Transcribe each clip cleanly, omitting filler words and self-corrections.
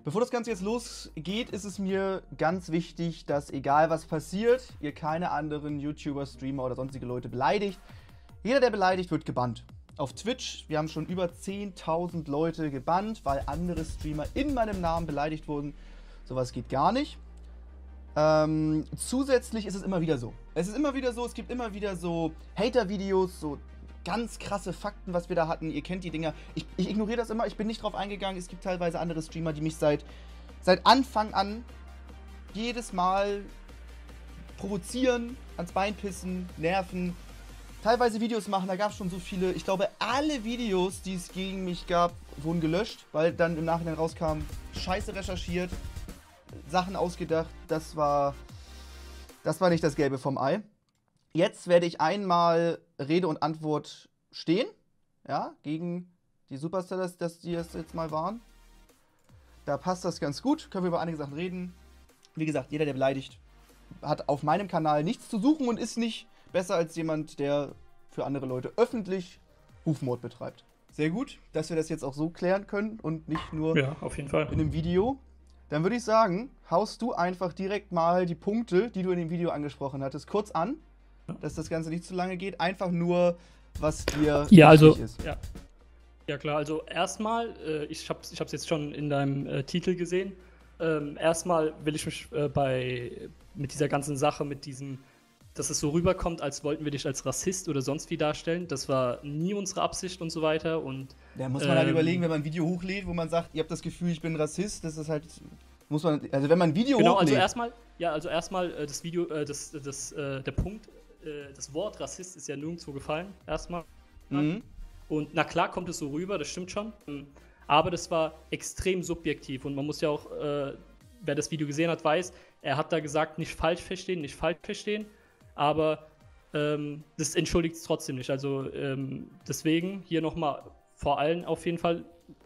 Bevor das Ganze jetzt losgeht, ist es mir ganz wichtig, dass egal was passiert, ihr keine anderen YouTuber, Streamer oder sonstige Leute beleidigt. Jeder, der beleidigt, wird gebannt. Auf Twitch, wir haben schon über 10.000 Leute gebannt, weil andere Streamer in meinem Namen beleidigt wurden. Sowas geht gar nicht. Zusätzlich ist es immer wieder so. Es gibt immer wieder so Hater-Videos, so ganz krasse Fakten, was wir da hatten. Ihr kennt die Dinger. Ich ignoriere das immer, ich bin nicht drauf eingegangen. Es gibt teilweise andere Streamer, die mich seit Anfang an jedes Mal provozieren, ans Bein pissen, nerven, teilweise Videos machen. Da gab es schon so viele. Ich glaube, alle Videos, die es gegen mich gab, wurden gelöscht, weil dann im Nachhinein rauskam, scheiße recherchiert, Sachen ausgedacht. Das war nicht das Gelbe vom Ei. Jetzt werde ich einmal Rede und Antwort stehen, ja, gegen die Superstars, die es jetzt mal waren. Da passt das ganz gut, können wir über einige Sachen reden. Wie gesagt, jeder, der beleidigt, hat auf meinem Kanal nichts zu suchen und ist nicht besser als jemand, der für andere Leute öffentlich Rufmord betreibt. Sehr gut, dass wir das jetzt auch so klären können und nicht nur auf jeden Fall in einem Video. Dann würde ich sagen, haust du einfach direkt mal die Punkte, die du in dem Video angesprochen hattest, kurz an, dass das Ganze nicht zu lange geht. Einfach nur, was dir wichtig ist. Ja klar, also erstmal, ich hab's jetzt schon in deinem Titel gesehen. Erstmal will ich mich mit dieser ganzen Sache, dass es so rüberkommt, als wollten wir dich als Rassist oder sonst wie darstellen. Das war nie unsere Absicht und so weiter. Und da muss man halt überlegen, wenn man ein Video hochlädt, wo man sagt, ihr habt das Gefühl, ich bin Rassist, das ist halt, also wenn man ein Video hochlädt. Also erstmal das Video, der Punkt, das Wort Rassist ist ja nirgendwo gefallen, erstmal. Mhm. Und na klar kommt es so rüber, das stimmt schon. Aber das war extrem subjektiv und man muss ja auch, wer das Video gesehen hat, weiß, er hat da gesagt, nicht falsch verstehen. Aber das entschuldigt es trotzdem nicht. Also deswegen hier nochmal vor allem auf jeden Fall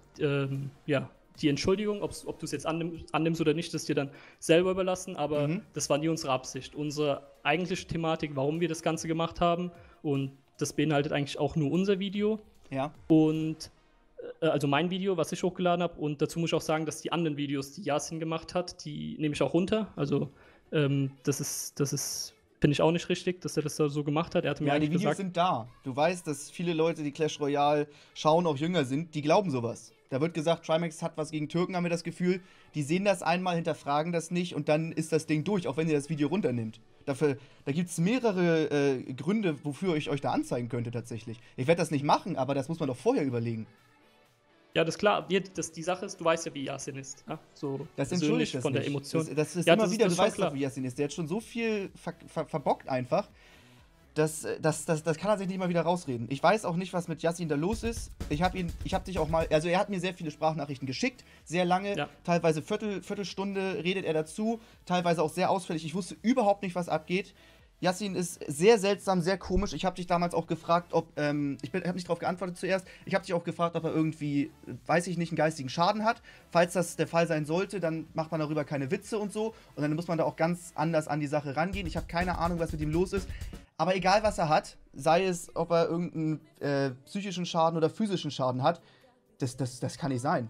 die Entschuldigung, ob du es jetzt annimmst oder nicht, ist dir dann selber überlassen, aber das war nie unsere Absicht. Unsere eigentliche Thematik, warum wir das Ganze gemacht haben, und das beinhaltet eigentlich auch nur unser Video. Ja. Und also mein Video, was ich hochgeladen habe, und dazu muss ich auch sagen, dass die anderen Videos, die Yasin gemacht hat, die nehme ich auch runter. Also das ist finde ich auch nicht richtig, dass er das da so gemacht hat. Er hatte mir die eigentlich Videos gesagt, sind da. Du weißt, dass viele Leute, die Clash Royale schauen, auch jünger sind, die glauben sowas. Da wird gesagt, Trimax hat was gegen Türken, haben wir das Gefühl. Die sehen das einmal, hinterfragen das nicht und dann ist das Ding durch, auch wenn ihr das Video runternimmt. Da gibt es mehrere Gründe, wofür ich euch da anzeigen könnte tatsächlich. Ich werde das nicht machen, aber das muss man doch vorher überlegen. Ja, das ist klar. Die Sache ist, du weißt ja, wie Yasin ist. Ja? So das entschuldigt das von nicht. Der Emotion. Das ist immer wieder, du weißt doch, wie Yasin ist. Der hat schon so viel verbockt einfach. Das kann er sich nicht mal wieder rausreden. Ich weiß auch nicht, was mit Yasin da los ist. Ich hab dich auch mal, also er hat mir sehr viele Sprachnachrichten geschickt, sehr lange, teilweise Viertelstunde redet er dazu, teilweise auch sehr ausführlich. Ich wusste überhaupt nicht, was abgeht. Yasin ist sehr seltsam, sehr komisch. Ich habe dich damals auch gefragt, ob, ich habe nicht darauf geantwortet zuerst, ich habe dich auch gefragt, ob er irgendwie, weiß ich nicht, einen geistigen Schaden hat. Falls das der Fall sein sollte, dann macht man darüber keine Witze und so. Und dann muss man da auch ganz anders an die Sache rangehen. Ich habe keine Ahnung, was mit ihm los ist. Aber egal, was er hat, sei es, ob er irgendeinen psychischen Schaden oder physischen Schaden hat, das kann nicht sein.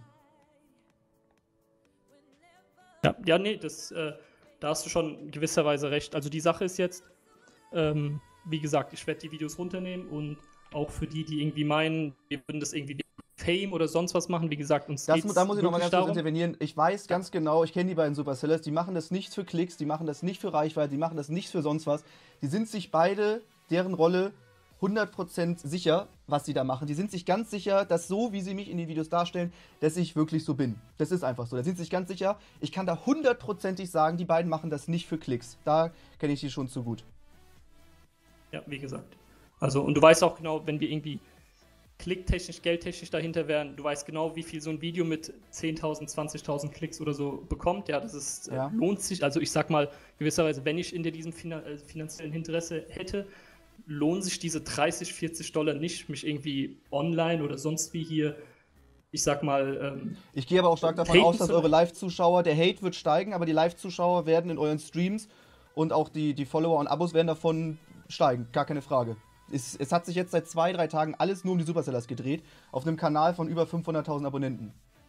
Ja, nee, da hast du schon in gewisser Weise recht. Also die Sache ist jetzt, wie gesagt, ich werde die Videos runternehmen und auch für die irgendwie meinen, wir würden das irgendwie wegen Fame oder sonst was machen, wie gesagt, uns geht's da muss ich nochmal ganz kurz darum. intervenieren. Ich weiß ganz genau, ich kenne die beiden Supercellers, die machen das nicht für Klicks, die machen das nicht für Reichweite, die machen das nicht für sonst was. Die sind sich beide, deren Rolle, 100% sicher, was sie da machen. Die sind sich ganz sicher, dass so, wie sie mich in den Videos darstellen, dass ich wirklich so bin. Das ist einfach so. Da sind sie sich ganz sicher. Ich kann da 100%ig sagen, die beiden machen das nicht für Klicks. Da kenne ich die schon zu gut. Ja, wie gesagt. Also, und du weißt auch genau, wenn wir irgendwie klicktechnisch, geldtechnisch dahinter wären, du weißt genau, wie viel so ein Video mit 10.000, 20.000 Klicks oder so bekommt. Ja, das ist, lohnt sich. Also ich sag mal, gewisserweise, wenn ich in diesem finanziellen Interesse hätte, lohnen sich diese 30, 40 Dollar nicht, mich irgendwie online oder sonst wie hier, ich sag mal, ich gehe aber auch stark davon aus, dass eure Live-Zuschauer, der Hate wird steigen, aber die Live-Zuschauer werden in euren Streams und auch die Follower und Abos werden davon steigen, gar keine Frage. Es hat sich jetzt seit 2-3 Tagen alles nur um die Supercellers gedreht, auf einem Kanal von über 500.000 Abonnenten.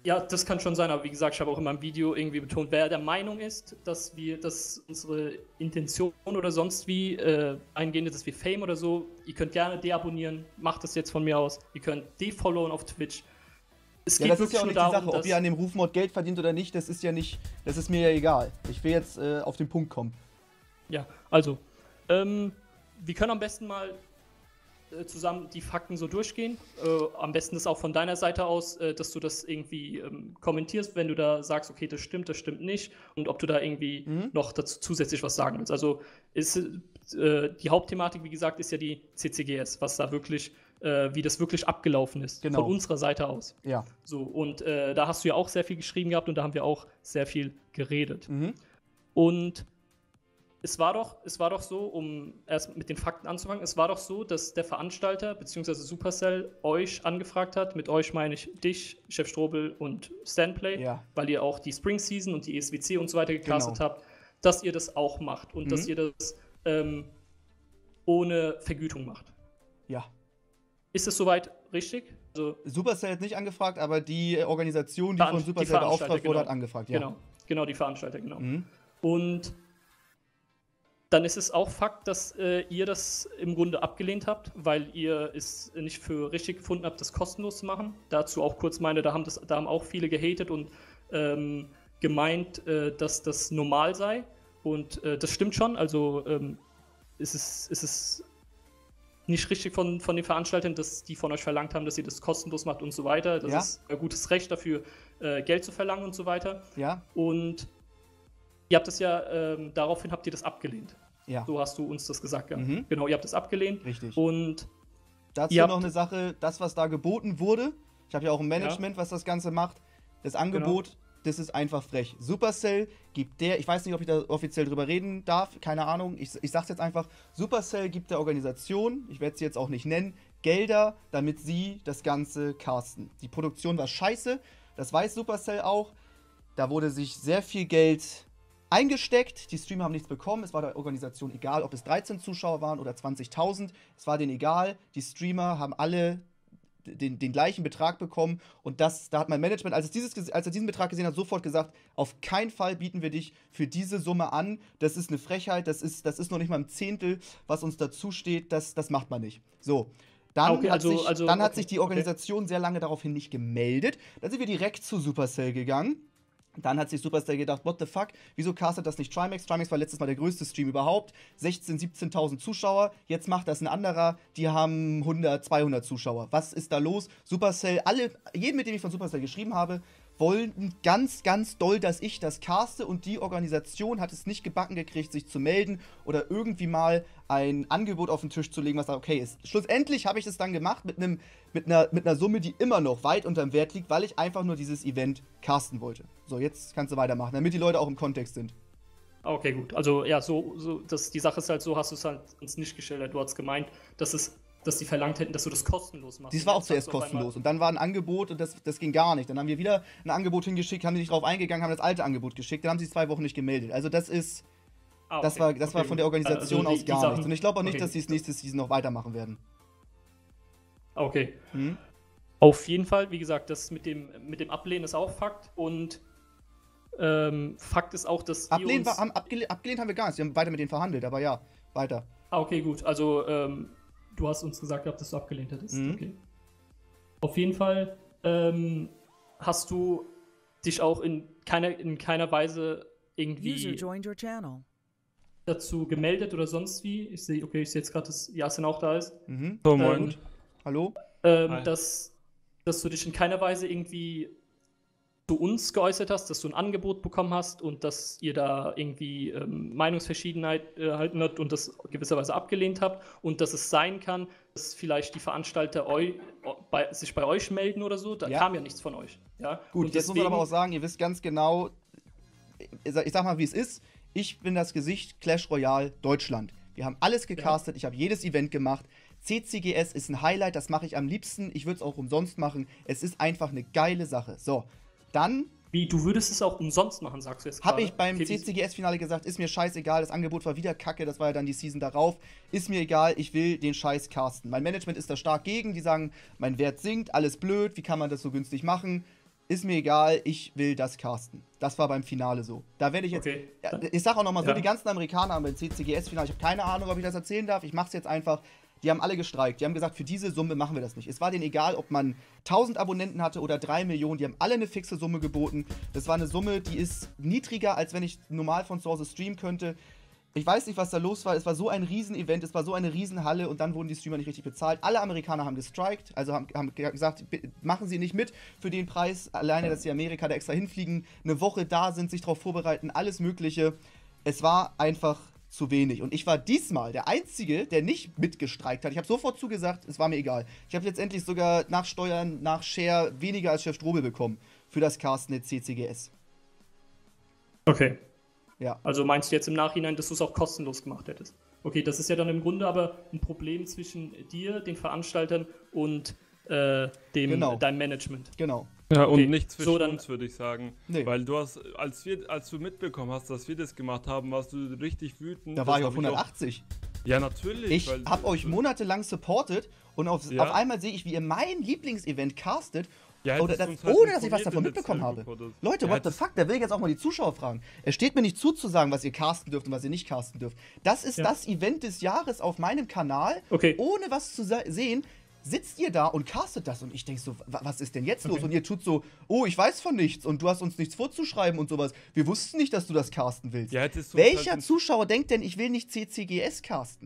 Ja, das kann schon sein, aber wie gesagt, ich habe auch in meinem Video irgendwie betont, wer der Meinung ist, dass unsere Intention oder sonst wie eingehend ist, dass wir Fame oder so, ihr könnt gerne deabonnieren, macht das jetzt von mir aus, ihr könnt defollowen auf Twitch. Es Ja, geht das ist ja auch wirklich nicht nur die darum, Sache, ob ihr an dem Rufmord Geld verdient oder nicht, das ist mir ja egal. Ich will jetzt auf den Punkt kommen. Ja, also, wir können am besten mal zusammen die Fakten so durchgehen. Am besten ist auch von deiner Seite aus, dass du das irgendwie kommentierst, wenn du da sagst, okay, das stimmt nicht und ob du da irgendwie noch dazu zusätzlich was sagen willst. Also ist die Hauptthematik, wie gesagt, ist ja die CCGS, was da wirklich, wie das wirklich abgelaufen ist, Genau. von unserer Seite aus. Ja. So, und da hast du ja auch sehr viel geschrieben gehabt und da haben wir auch sehr viel geredet. Und es war doch so, um erst mit den Fakten anzufangen, es war doch so, dass der Veranstalter bzw. Supercell euch angefragt hat, mit euch meine ich dich, Chef Strobel und Stanplay, weil ihr auch die Spring Season und die ESWC und so weiter gecastet habt, dass ihr das auch macht und dass ihr das ohne Vergütung macht. Ja. Ist es soweit richtig? Also, Supercell hat nicht angefragt, aber die Organisation, die von Supercell beauftragt wurde, hat angefragt. Ja. Genau, die Veranstalter, genau. Und dann ist es auch Fakt, dass ihr das im Grunde abgelehnt habt, weil ihr es nicht für richtig gefunden habt, das kostenlos zu machen. Dazu auch kurz da haben auch viele gehatet und gemeint, dass das normal sei. Und das stimmt schon. Also ist es nicht richtig von den Veranstaltern, dass die von euch verlangt haben, dass ihr das kostenlos macht und so weiter. Das ist ein gutes Recht dafür, Geld zu verlangen und so weiter. Ja. Und ihr habt das ja, daraufhin habt ihr das abgelehnt. Ja. So hast du uns das gesagt. Ja. Genau, ihr habt das abgelehnt. Richtig. Und dazu noch eine Sache, das, was da geboten wurde, ich habe ja auch ein Management, was das Ganze macht, das Angebot, das ist einfach frech. Supercell gibt ich weiß nicht, ob ich da offiziell drüber reden darf, keine Ahnung, ich sag's jetzt einfach, Supercell gibt der Organisation, ich werde sie jetzt auch nicht nennen, Gelder, damit sie das Ganze casten. Die Produktion war scheiße, das weiß Supercell auch, da wurde sich sehr viel Geld eingesteckt, die Streamer haben nichts bekommen, es war der Organisation egal, ob es 13 Zuschauer waren oder 20.000, es war denen egal, die Streamer haben alle den gleichen Betrag bekommen und da hat mein Management, als er diesen Betrag gesehen hat, sofort gesagt, auf keinen Fall bieten wir dich für diese Summe an, das ist eine Frechheit, das ist noch nicht mal ein Zehntel, was uns dazu steht, das macht man nicht. So. Dann hat sich die Organisation sehr lange daraufhin nicht gemeldet, dann sind wir direkt zu Supercell gegangen. Dann hat sich Supercell gedacht, what the fuck, wieso castet das nicht Trimax? Trimax war letztes Mal der größte Stream überhaupt, 16.000, 17.000 Zuschauer, jetzt macht das ein anderer, die haben 100, 200 Zuschauer. Was ist da los? Supercell, jeden, mit dem ich von Supercell geschrieben habe, wollen ganz, ganz doll, dass ich das caste und die Organisation hat es nicht gebacken gekriegt, sich zu melden oder irgendwie mal ein Angebot auf den Tisch zu legen, was da okay ist. Schlussendlich habe ich das dann gemacht mit einer Summe, die immer noch weit unterm Wert liegt, weil ich einfach nur dieses Event casten wollte. So, jetzt kannst du weitermachen, damit die Leute auch im Kontext sind. Okay, gut. Also ja, die Sache ist halt so, hast du es halt uns nicht geschildert. Du hast gemeint, dass die verlangt hätten, dass du das kostenlos machst. Dies war auch zuerst kostenlos und dann war ein Angebot und das ging gar nicht. Dann haben wir wieder ein Angebot hingeschickt, haben die nicht drauf eingegangen, haben das alte Angebot geschickt, dann haben sie 2 Wochen nicht gemeldet. Also das ist, das war von der Organisation aus gar nichts. Und ich glaube auch nicht, dass sie es nächste Season noch weitermachen werden. Okay. Auf jeden Fall, wie gesagt, das mit dem Ablehnen ist auch Fakt und Fakt ist auch, dass abgelehnt haben wir gar nicht, wir haben weiter mit denen verhandelt, aber ja, weiter. Okay, gut, also du hast uns gesagt, dass du abgelehnt hättest. Okay. Auf jeden Fall hast du dich auch in keiner Weise irgendwie dazu gemeldet oder sonst wie. Ich sehe jetzt gerade, dass Yasin auch da ist. So, moin. Hallo? Dass du dich in keiner Weise irgendwie zu uns geäußert hast, dass du ein Angebot bekommen hast und dass ihr da irgendwie Meinungsverschiedenheit erhalten habt und das gewisserweise abgelehnt habt und dass es sein kann, dass vielleicht die Veranstalter sich bei euch melden oder so. Da kam ja nichts von euch. Ja? Gut, und jetzt muss man aber auch sagen, ihr wisst ganz genau, ich sag mal, wie es ist. Ich bin das Gesicht Clash Royale Deutschland. Wir haben alles gecastet, ich habe jedes Event gemacht. CCGS ist ein Highlight, das mache ich am liebsten. Ich würde es auch umsonst machen. Es ist einfach eine geile Sache. So. Dann. Wie, du würdest es auch umsonst machen, sagst du jetzt gerade? Habe ich beim CCGS-Finale gesagt, ist mir scheißegal, das Angebot war wieder kacke, das war ja dann die Season darauf. Ist mir egal, ich will den Scheiß casten. Mein Management ist da stark gegen, die sagen, mein Wert sinkt, alles blöd, wie kann man das so günstig machen? ist mir egal, ich will das casten. Das war beim Finale so. Da werde ich jetzt, Okay. ich sag auch nochmal so, Ja. die ganzen Amerikaner haben beim CCGS-Finale, ich habe keine Ahnung, ob ich das erzählen darf, ich mach's jetzt einfach, die haben alle gestreikt. Die haben gesagt, für diese Summe machen wir das nicht. Es war denen egal, ob man 1000 Abonnenten hatte oder 3 Millionen, die haben alle eine fixe Summe geboten. Das war eine Summe, die ist niedriger, als wenn ich normal von zu Hause streamen könnte. Ich weiß nicht, was da los war. Es war so ein Riesen-Event, es war so eine Riesenhalle und dann wurden die Streamer nicht richtig bezahlt. Alle Amerikaner haben gestrikt, also haben gesagt, machen sie nicht mit für den Preis. Alleine, dass die Amerika da extra hinfliegen, eine Woche da sind, sich darauf vorbereiten, alles Mögliche. Es war einfach zu wenig. Und ich war diesmal der Einzige, der nicht mitgestreikt hat. Ich habe sofort zugesagt, es war mir egal. Ich habe letztendlich sogar nach Steuern, nach Share weniger als Chef Strobel bekommen für das Casten der CCGS. Okay. Ja. Also meinst du jetzt im Nachhinein, dass du es auch kostenlos gemacht hättest? Okay, das ist ja dann im Grunde aber ein Problem zwischen dir, den Veranstaltern und deinem Management. Genau. Ja, Okay, und nicht zwischen so dann- uns, würde ich sagen. Nee. Weil du hast, als du mitbekommen hast, dass wir das gemacht haben, warst du richtig wütend. Da war Das ich auf hab auch- 180. Ja, natürlich. Ich weil- habe euch monatelang supportet und auf Ja. einmal sehe ich, wie ihr mein Lieblingsevent castet, Ja, oder hättest das, du uns halt ohne dass ich was informiert davon in der mitbekommen habe. Zielgruppe oder so. Leute, Ja, what the hättest- fuck? Da will ich jetzt auch mal die Zuschauer fragen. Es steht mir nicht zu sagen, was ihr casten dürft und was ihr nicht casten dürft. Das ist Ja. das Event des Jahres auf meinem Kanal. Okay. Ohne was zu sehen, sitzt ihr da und castet das. Und ich denke so, was ist denn jetzt los? Okay. Und ihr tut so, oh, ich weiß von nichts und du hast uns nichts vorzuschreiben und sowas. Wir wussten nicht, dass du das casten willst. Ja, hättest du uns Welcher halt in- Zuschauer denkt denn, ich will nicht CCGS casten?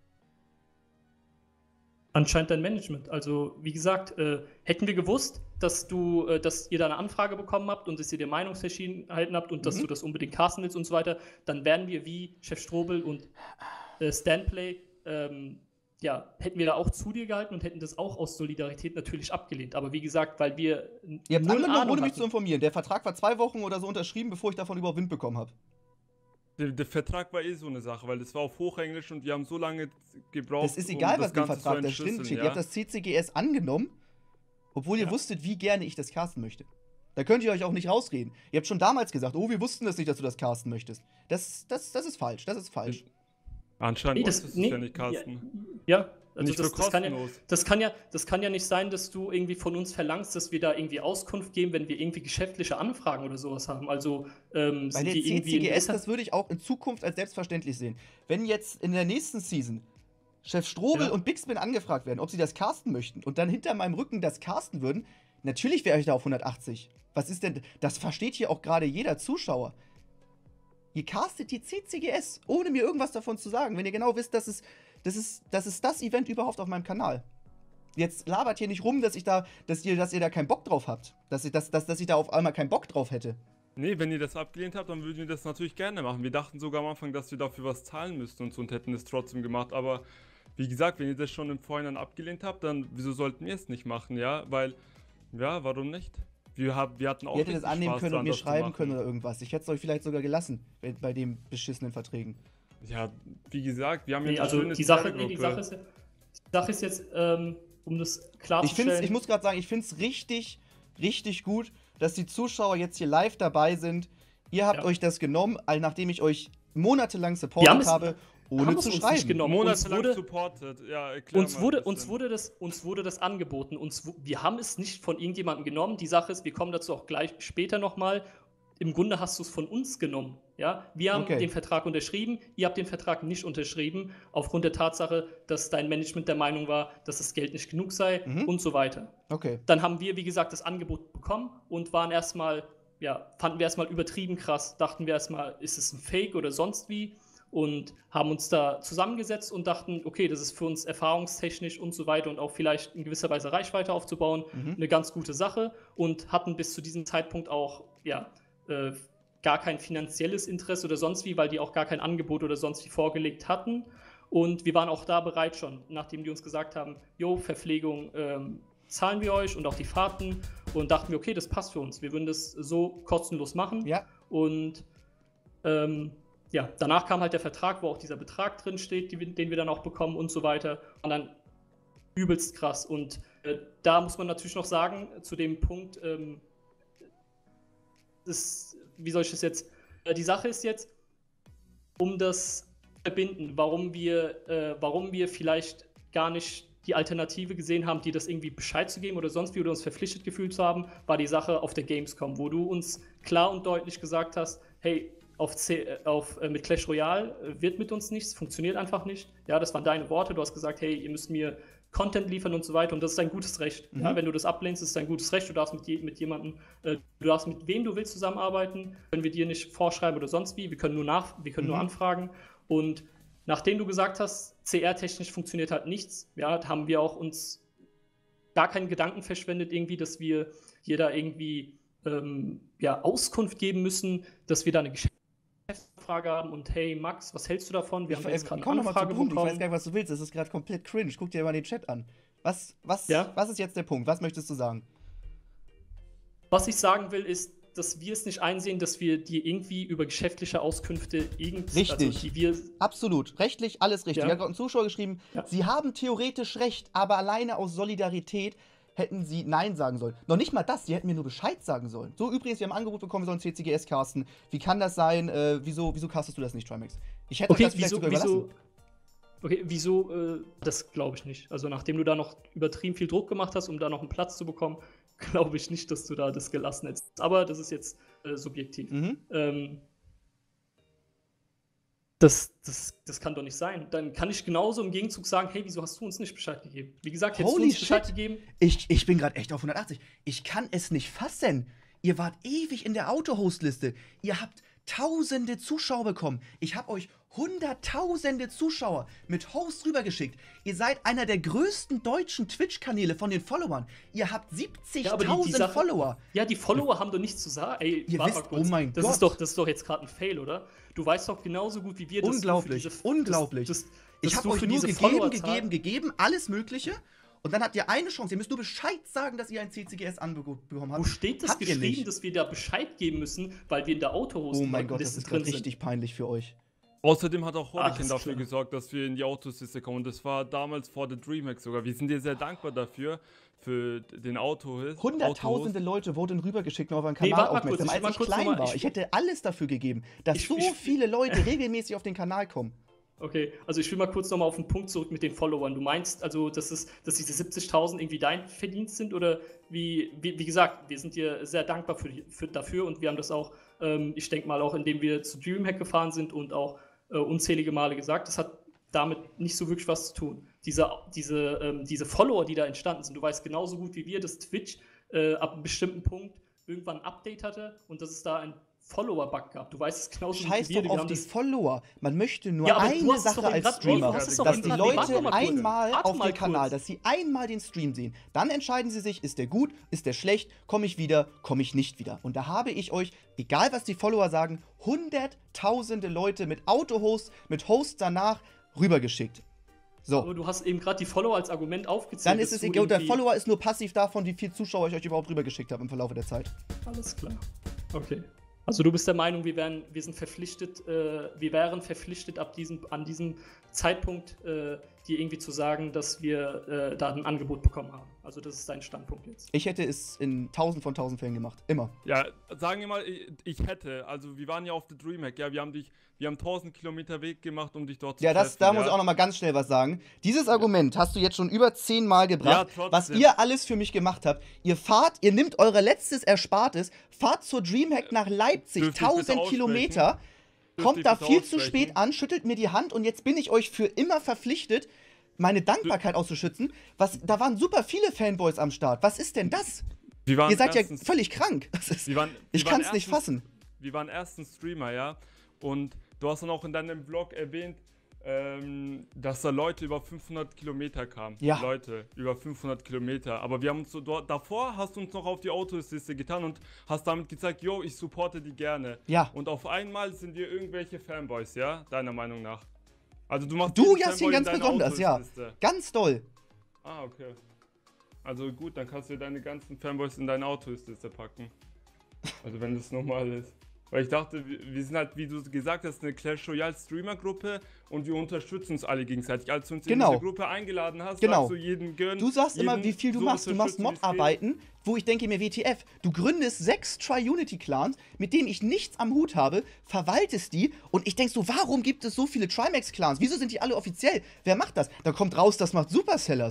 Anscheinend dein Management. Also, wie gesagt, hätten wir gewusst, dass ihr da eine Anfrage bekommen habt und dass ihr dir Meinungsverschiedenheiten habt und dass du das unbedingt casten willst und so weiter, dann wären wir wie Chef Strobel und Stanplay, hätten wir da auch zu dir gehalten und hätten das auch aus Solidarität natürlich abgelehnt. Aber wie gesagt, weil wir Ihr habt null angenommen, Ahnung ohne mich hatten. zu informieren. Der Vertrag war 2 Wochen oder so unterschrieben, bevor ich davon überhaupt Wind bekommen habe. Der Vertrag war eh so eine Sache, weil das war auf Hochenglisch und wir haben so lange gebraucht, Das ist egal, was im Ganze Vertrag zu da drin entschlüsseln, steht. ja? Ihr habt das CCGS angenommen, obwohl ihr Ja. wusstet, wie gerne ich das casten möchte. Da könnt ihr euch auch nicht rausreden. Ihr habt schon damals gesagt, oh, wir wussten das nicht, dass du das casten möchtest. Das ist falsch, das ist falsch. Anscheinend Nee, wolltest du es ja nicht casten. Ja, also Nicht für kostenlos. das kann ja nicht sein, dass du irgendwie von uns verlangst, dass wir da irgendwie Auskunft geben, wenn wir irgendwie geschäftliche Anfragen oder sowas haben. Also Bei sind der die irgendwie CCGS, das würde ich auch in Zukunft als selbstverständlich sehen. Wenn jetzt in der nächsten Season Chef Strobel Ja. und Bigspin angefragt werden, ob sie das casten möchten und dann hinter meinem Rücken das casten würden, natürlich wäre ich da auf 180. Was ist denn, das versteht hier auch gerade jeder Zuschauer. Ihr castet die CCGS, ohne mir irgendwas davon zu sagen, wenn ihr genau wisst, das ist das Event überhaupt auf meinem Kanal. Jetzt labert hier nicht rum, dass ihr da keinen Bock drauf habt. Dass ich da auf einmal keinen Bock drauf hätte. Nee, wenn ihr das abgelehnt habt, dann würden wir das natürlich gerne machen. Wir dachten sogar am Anfang, dass wir dafür was zahlen müssten und so und hätten es trotzdem gemacht. Aber wie gesagt, wenn ihr das schon im Vorhinein abgelehnt habt, dann wieso sollten wir es nicht machen, ja? Weil, ja, warum nicht? Wir hatten auch Ihr hättet es richtig annehmen Spaß können dran, und mir das zu schreiben machen. können oder irgendwas. Ich hätte es euch vielleicht sogar gelassen bei den beschissenen Verträgen. Ja, wie gesagt, wir haben Nee, ja also die Sache ist jetzt, um das klarzustellen. Ich muss gerade sagen, ich finde es richtig, richtig gut, dass die Zuschauer jetzt hier live dabei sind. Ihr habt Ja. euch das genommen, nachdem ich euch monatelang Wir haben supportet es- habe, ohne haben es zu uns nicht schreiben. genommen. monatelang supportet. Ja, erklär Uns mal wurde, ein uns, bisschen. wurde das angeboten. Wir haben es nicht von irgendjemandem genommen. Die Sache ist, wir kommen dazu auch gleich später nochmal. Im Grunde hast du es von uns genommen. Ja? Wir haben Okay. den Vertrag unterschrieben, ihr habt den Vertrag nicht unterschrieben, aufgrund der Tatsache, dass dein Management der Meinung war, dass das Geld nicht genug sei und so weiter. Okay. Dann haben wir, wie gesagt, das Angebot bekommen und fanden wir erstmal übertrieben krass, dachten wir erstmal, ist es ein Fake oder sonst wie, und haben uns da zusammengesetzt und dachten, okay, das ist für uns erfahrungstechnisch und so weiter und auch vielleicht in gewisser Weise Reichweite aufzubauen, eine ganz gute Sache, und hatten bis zu diesem Zeitpunkt auch, gar kein finanzielles Interesse oder sonst wie, weil die auch gar kein Angebot oder sonst wie vorgelegt hatten. Und wir waren auch da bereit schon, nachdem die uns gesagt haben, jo, Verpflegung zahlen wir euch und auch die Fahrten, und dachten wir, okay, das passt für uns. Wir würden das so kostenlos machen. Ja. Und danach kam halt der Vertrag, wo auch dieser Betrag drin steht, den wir dann auch bekommen und so weiter. Und dann übelst krass. Und da muss man natürlich noch sagen, zu dem Punkt, wie soll ich das jetzt? Die Sache ist jetzt, um das zu verbinden, warum wir vielleicht gar nicht die Alternative gesehen haben, dir das irgendwie Bescheid zu geben oder sonst wie oder uns verpflichtet gefühlt zu haben, war die Sache auf der Gamescom, wo du uns klar und deutlich gesagt hast, hey, mit Clash Royale wird mit uns nichts, funktioniert einfach nicht. Ja, das waren deine Worte. Du hast gesagt, hey, ihr müsst mir Content liefern und so weiter und das ist dein gutes Recht. Mhm. Ja, wenn du das ablehnst, ist es dein gutes Recht. Du darfst mit jemandem, du darfst mit wem du willst zusammenarbeiten, können wir dir nicht vorschreiben oder sonst wie. Wir können nur anfragen. Und nachdem du gesagt hast, CR-technisch funktioniert halt nichts, ja, haben wir auch uns gar keinen Gedanken verschwendet, irgendwie, dass wir hier da irgendwie Auskunft geben müssen, dass wir da eine Geschäftsfrage haben und hey Max, was hältst du davon? Wir haben jetzt gerade eine Anfrage bekommen. Ich weiß gar nicht, was du willst, das ist gerade komplett cringe. Guck dir mal den Chat an. Was ist jetzt der Punkt? Was möchtest du sagen? Was ich sagen will, ist, dass wir es nicht einsehen, dass wir dir irgendwie über geschäftliche Auskünfte Richtig. Absolut. Rechtlich alles richtig. Ja. Ich habe gerade einen Zuschauer geschrieben, sie haben theoretisch recht, aber alleine aus Solidarität hätten sie Nein sagen sollen. Noch nicht mal das, sie hätten mir nur Bescheid sagen sollen. So, übrigens, wir haben ein Angebot bekommen, wir sollen CCGS casten. Wie kann das sein? Wieso castest du das nicht, Trimax? Ich hätte das vielleicht sogar überlassen. Das glaube ich nicht. Also nachdem du da noch übertrieben viel Druck gemacht hast, um da noch einen Platz zu bekommen, glaube ich nicht, dass du da das gelassen hättest. Aber das ist jetzt subjektiv. Das kann doch nicht sein. Dann kann ich genauso im Gegenzug sagen, hey, wieso hast du uns nicht Bescheid gegeben? Wie gesagt, hättest du uns Bescheid gegeben? Ich bin gerade echt auf 180. Ich kann es nicht fassen. Ihr wart ewig in der Auto-Host-Liste. Ihr habt tausende Zuschauer bekommen. Ich habe euch hunderttausende Zuschauer mit Hosts rübergeschickt. Ihr seid einer der größten deutschen Twitch-Kanäle von den Followern. Ihr habt 70.000 Follower. Ja, die Follower haben doch nichts zu sagen. Ey, ihr wisst, oh mein Gott. Das ist doch jetzt gerade ein Fail, oder? Du weißt doch genauso gut wie wir, dass unglaublich. Ich habe euch nur gegeben, alles Mögliche. Und dann habt ihr eine Chance. Ihr müsst nur Bescheid sagen, dass ihr ein CCGS-Angebot bekommen habt. Wo steht das geschrieben, dass wir da Bescheid geben müssen, weil wir in der Auto-Host Oh mein Gott, das ist gerade richtig peinlich für euch. Außerdem hat auch Hurricane dafür gesorgt, dass wir in die Autosiste kommen. Und das war damals vor der DreamHack sogar. Wir sind dir sehr dankbar dafür, für den Auto-Host. Hunderttausende Leute wurden rübergeschickt auf einen Kanal aufmerksam, als ich klein war. Ich hätte alles dafür gegeben, dass so viele Leute regelmäßig auf den Kanal kommen. Okay, also ich will mal kurz nochmal auf den Punkt zurück mit den Followern. Du meinst also, dass diese 70.000 irgendwie dein Verdienst sind? Oder wie gesagt, wir sind dir sehr dankbar dafür und wir haben das auch, ich denke mal auch, indem wir zu DreamHack gefahren sind und auch unzählige Male gesagt, das hat damit nicht so wirklich was zu tun. Diese Follower, die da entstanden sind, du weißt genauso gut wie wir, dass Twitch ab einem bestimmten Punkt irgendwann ein Update hatte und dass es da ein Follower-Bug gab. Du weißt es genauso gut wie wir. Scheiß doch auf die Follower. Man möchte nur eine Sache als Streamer, dass die Leute einmal auf den Kanal, dass sie einmal den Stream sehen. Dann entscheiden sie sich, ist der gut, ist der schlecht, komme ich wieder, komme ich nicht wieder. Und da habe ich euch, egal was die Follower sagen, hunderttausende Leute mit Auto-Hosts, mit Hosts danach rübergeschickt. So. Aber du hast eben gerade die Follower als Argument aufgezählt. Dann ist es egal, der Follower ist nur passiv davon, wie viele Zuschauer ich euch überhaupt rübergeschickt habe im Verlauf der Zeit. Alles klar. Okay. Also du bist der Meinung, wir wären verpflichtet an diesem Zeitpunkt, dir irgendwie zu sagen, dass wir da ein Angebot bekommen haben. Also das ist dein Standpunkt jetzt. Ich hätte es in 1000 von 1000 Fällen gemacht. Immer. Ja, sagen wir mal, ich hätte. Also wir waren ja auf der DreamHack, ja, wir haben 1000 Kilometer Weg gemacht, um dich dort zu treffen. Da muss ich auch noch mal ganz schnell was sagen. Dieses Argument hast du jetzt schon über 10 Mal gebracht, was ihr alles für mich gemacht habt. Ihr nehmt eure letztes Erspartes, fahrt zur DreamHack nach Leipzig, 1000 Kilometer, kommt da viel zu spät an, schüttelt mir die Hand und jetzt bin ich euch für immer verpflichtet, meine Dankbarkeit auszuschützen. Da waren super viele Fanboys am Start. Was ist denn das? Ihr seid ja völlig krank. Ich kann es nicht fassen. Wir waren erstens Streamer, ja. Und du hast dann auch in deinem Vlog erwähnt, dass da Leute über 500 Kilometer kamen. Ja. Leute, über 500 Kilometer. Aber wir haben uns davor hast du uns noch auf die Autoliste getan und hast damit gezeigt, yo, ich supporte die gerne. Ja. Und auf einmal sind wir irgendwelche Fanboys, ja? Deiner Meinung nach. Also du machst Yasin, ganz besonders, ja. Ganz doll. Ah, okay. Also gut, dann kannst du deine ganzen Fanboys in deine Autoliste packen. Also wenn das normal ist. Weil ich dachte, wir sind halt, wie du gesagt hast, eine Clash Royale Streamer-Gruppe und wir unterstützen uns alle gegenseitig. Als du uns in diese Gruppe eingeladen hast, sagst du jeden gönnen. Du sagst immer, wie viel du machst. Du machst Mod-Arbeiten, wo ich denke mir, WTF, du gründest 6 Tri-Unity-Clans, mit denen ich nichts am Hut habe, verwaltest die und ich denke so, warum gibt es so viele Trimax-Clans? Wieso sind die alle offiziell? Wer macht das? Da kommt raus, das macht Supercellers.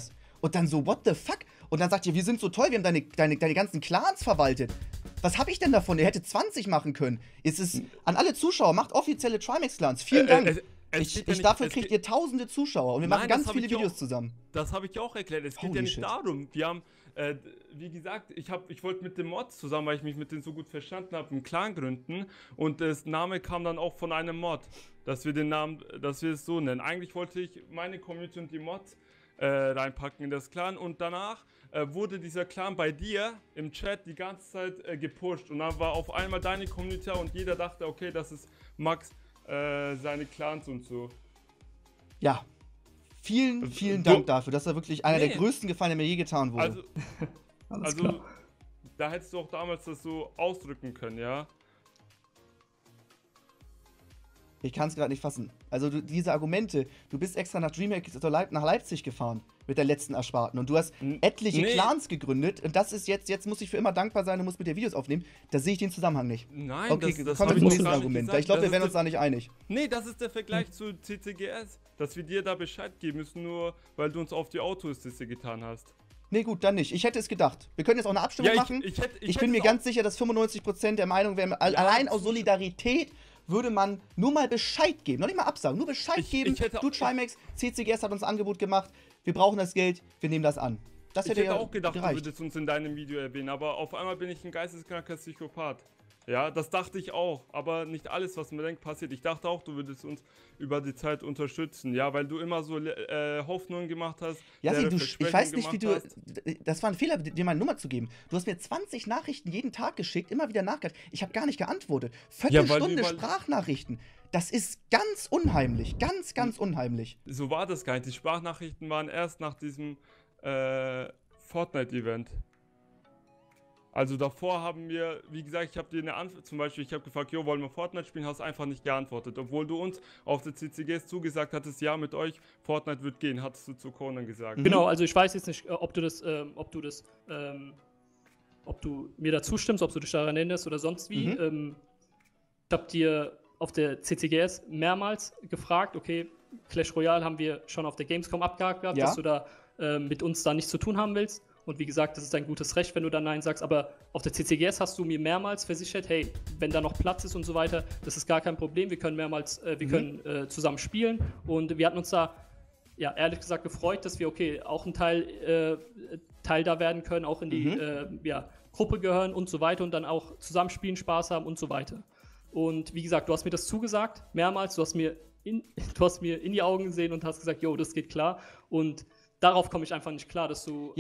Und dann so, what the fuck? Und dann sagt ihr, wir sind so toll, wir haben deine ganzen Clans verwaltet. Was habe ich denn davon? Ihr hättet 20 machen können. Es ist an alle Zuschauer, macht offizielle Trimax-Clans. Vielen Dank. Dafür kriegt ihr tausende Zuschauer und wir machen ganz viele Videos zusammen. Das habe ich auch erklärt. Es geht ja nicht darum. Wir haben, wie gesagt, ich wollte mit dem Mod zusammen, weil ich mich mit denen so gut verstanden habe, einen Clan gründen. Und das Name kam dann auch von einem Mod, dass wir es so nennen. Eigentlich wollte ich meine Community und die Mods reinpacken in das Clan und danach wurde dieser Clan bei dir im Chat die ganze Zeit gepusht und dann war auf einmal deine Community und jeder dachte, okay, das ist Max seine Clans und so. Ja, vielen Dank dafür. Das war wirklich einer der größten Gefallen, der mir je getan wurde. Also da hättest du auch damals das so ausdrücken können, ja? Ich kann es gerade nicht fassen. Also diese Argumente, du bist extra nach DreamHack nach Leipzig gefahren mit der letzten Ersparten und du hast etliche Clans gegründet und das ist jetzt muss ich für immer dankbar sein, du musst mit dir Videos aufnehmen. Da sehe ich den Zusammenhang nicht. Nein, okay, das kommen wir zum nächsten Argument. Ich glaube, wir werden uns da nicht einig. Nee, das ist der Vergleich zu CCGS, dass wir dir da Bescheid geben müssen, nur weil du uns auf die Autoliste getan hast. Nee, gut, dann nicht. Ich hätte es gedacht. Wir können jetzt auch eine Abstimmung machen. Ich bin mir ganz sicher, dass 95% der Meinung wären, allein aus Solidarität würde man nur mal Bescheid geben. Noch nicht mal absagen, nur Bescheid geben. Du, Trimax, CCGS hat uns ein Angebot gemacht. Wir brauchen das Geld, wir nehmen das an. Das hätte ja auch gedacht, gereicht. Du würdest uns in deinem Video erwähnen, aber auf einmal bin ich ein geisteskranker Psychopath. Ja, das dachte ich auch, aber nicht alles, was man denkt, passiert. Ich dachte auch, du würdest uns über die Zeit unterstützen, ja, weil du immer so Hoffnungen gemacht hast. Ja, ich weiß nicht, wie du. Das war ein Fehler, dir meine Nummer zu geben. Du hast mir 20 Nachrichten jeden Tag geschickt, immer wieder nachgedacht. Ich habe gar nicht geantwortet. Viertelstunde Sprachnachrichten. Das ist ganz unheimlich. Ganz unheimlich. So war das gar nicht. Die Sprachnachrichten waren erst nach diesem Fortnite-Event. Also davor haben wir, wie gesagt, ich habe dir eine Antwort, zum Beispiel, ich habe gefragt, jo, wollen wir Fortnite spielen, hast einfach nicht geantwortet. Obwohl du uns auf der CCGS zugesagt hattest, ja, mit euch, Fortnite wird gehen, hattest du zu Conan gesagt. Genau, also ich weiß jetzt nicht, ob du mir da zustimmst, ob du dich daran erinnerst oder sonst wie. Ich habe dir auf der CCGS mehrmals gefragt, okay, Clash Royale haben wir schon auf der Gamescom abgehakt gehabt, dass du da mit uns da nichts zu tun haben willst. Und wie gesagt, das ist dein gutes Recht, wenn du dann Nein sagst. Aber auf der CCGS hast du mir mehrmals versichert, hey, wenn da noch Platz ist und so weiter, das ist gar kein Problem. Wir können können zusammen spielen. Und wir hatten uns da, ja, ehrlich gesagt gefreut, dass wir, auch ein Teil da werden können, auch in die Gruppe gehören und so weiter und dann auch zusammen spielen, Spaß haben und so weiter. Und wie gesagt, du hast mir das zugesagt, mehrmals. Du hast mir in die Augen gesehen und hast gesagt, jo, das geht klar. Und darauf komme ich einfach nicht klar, dass du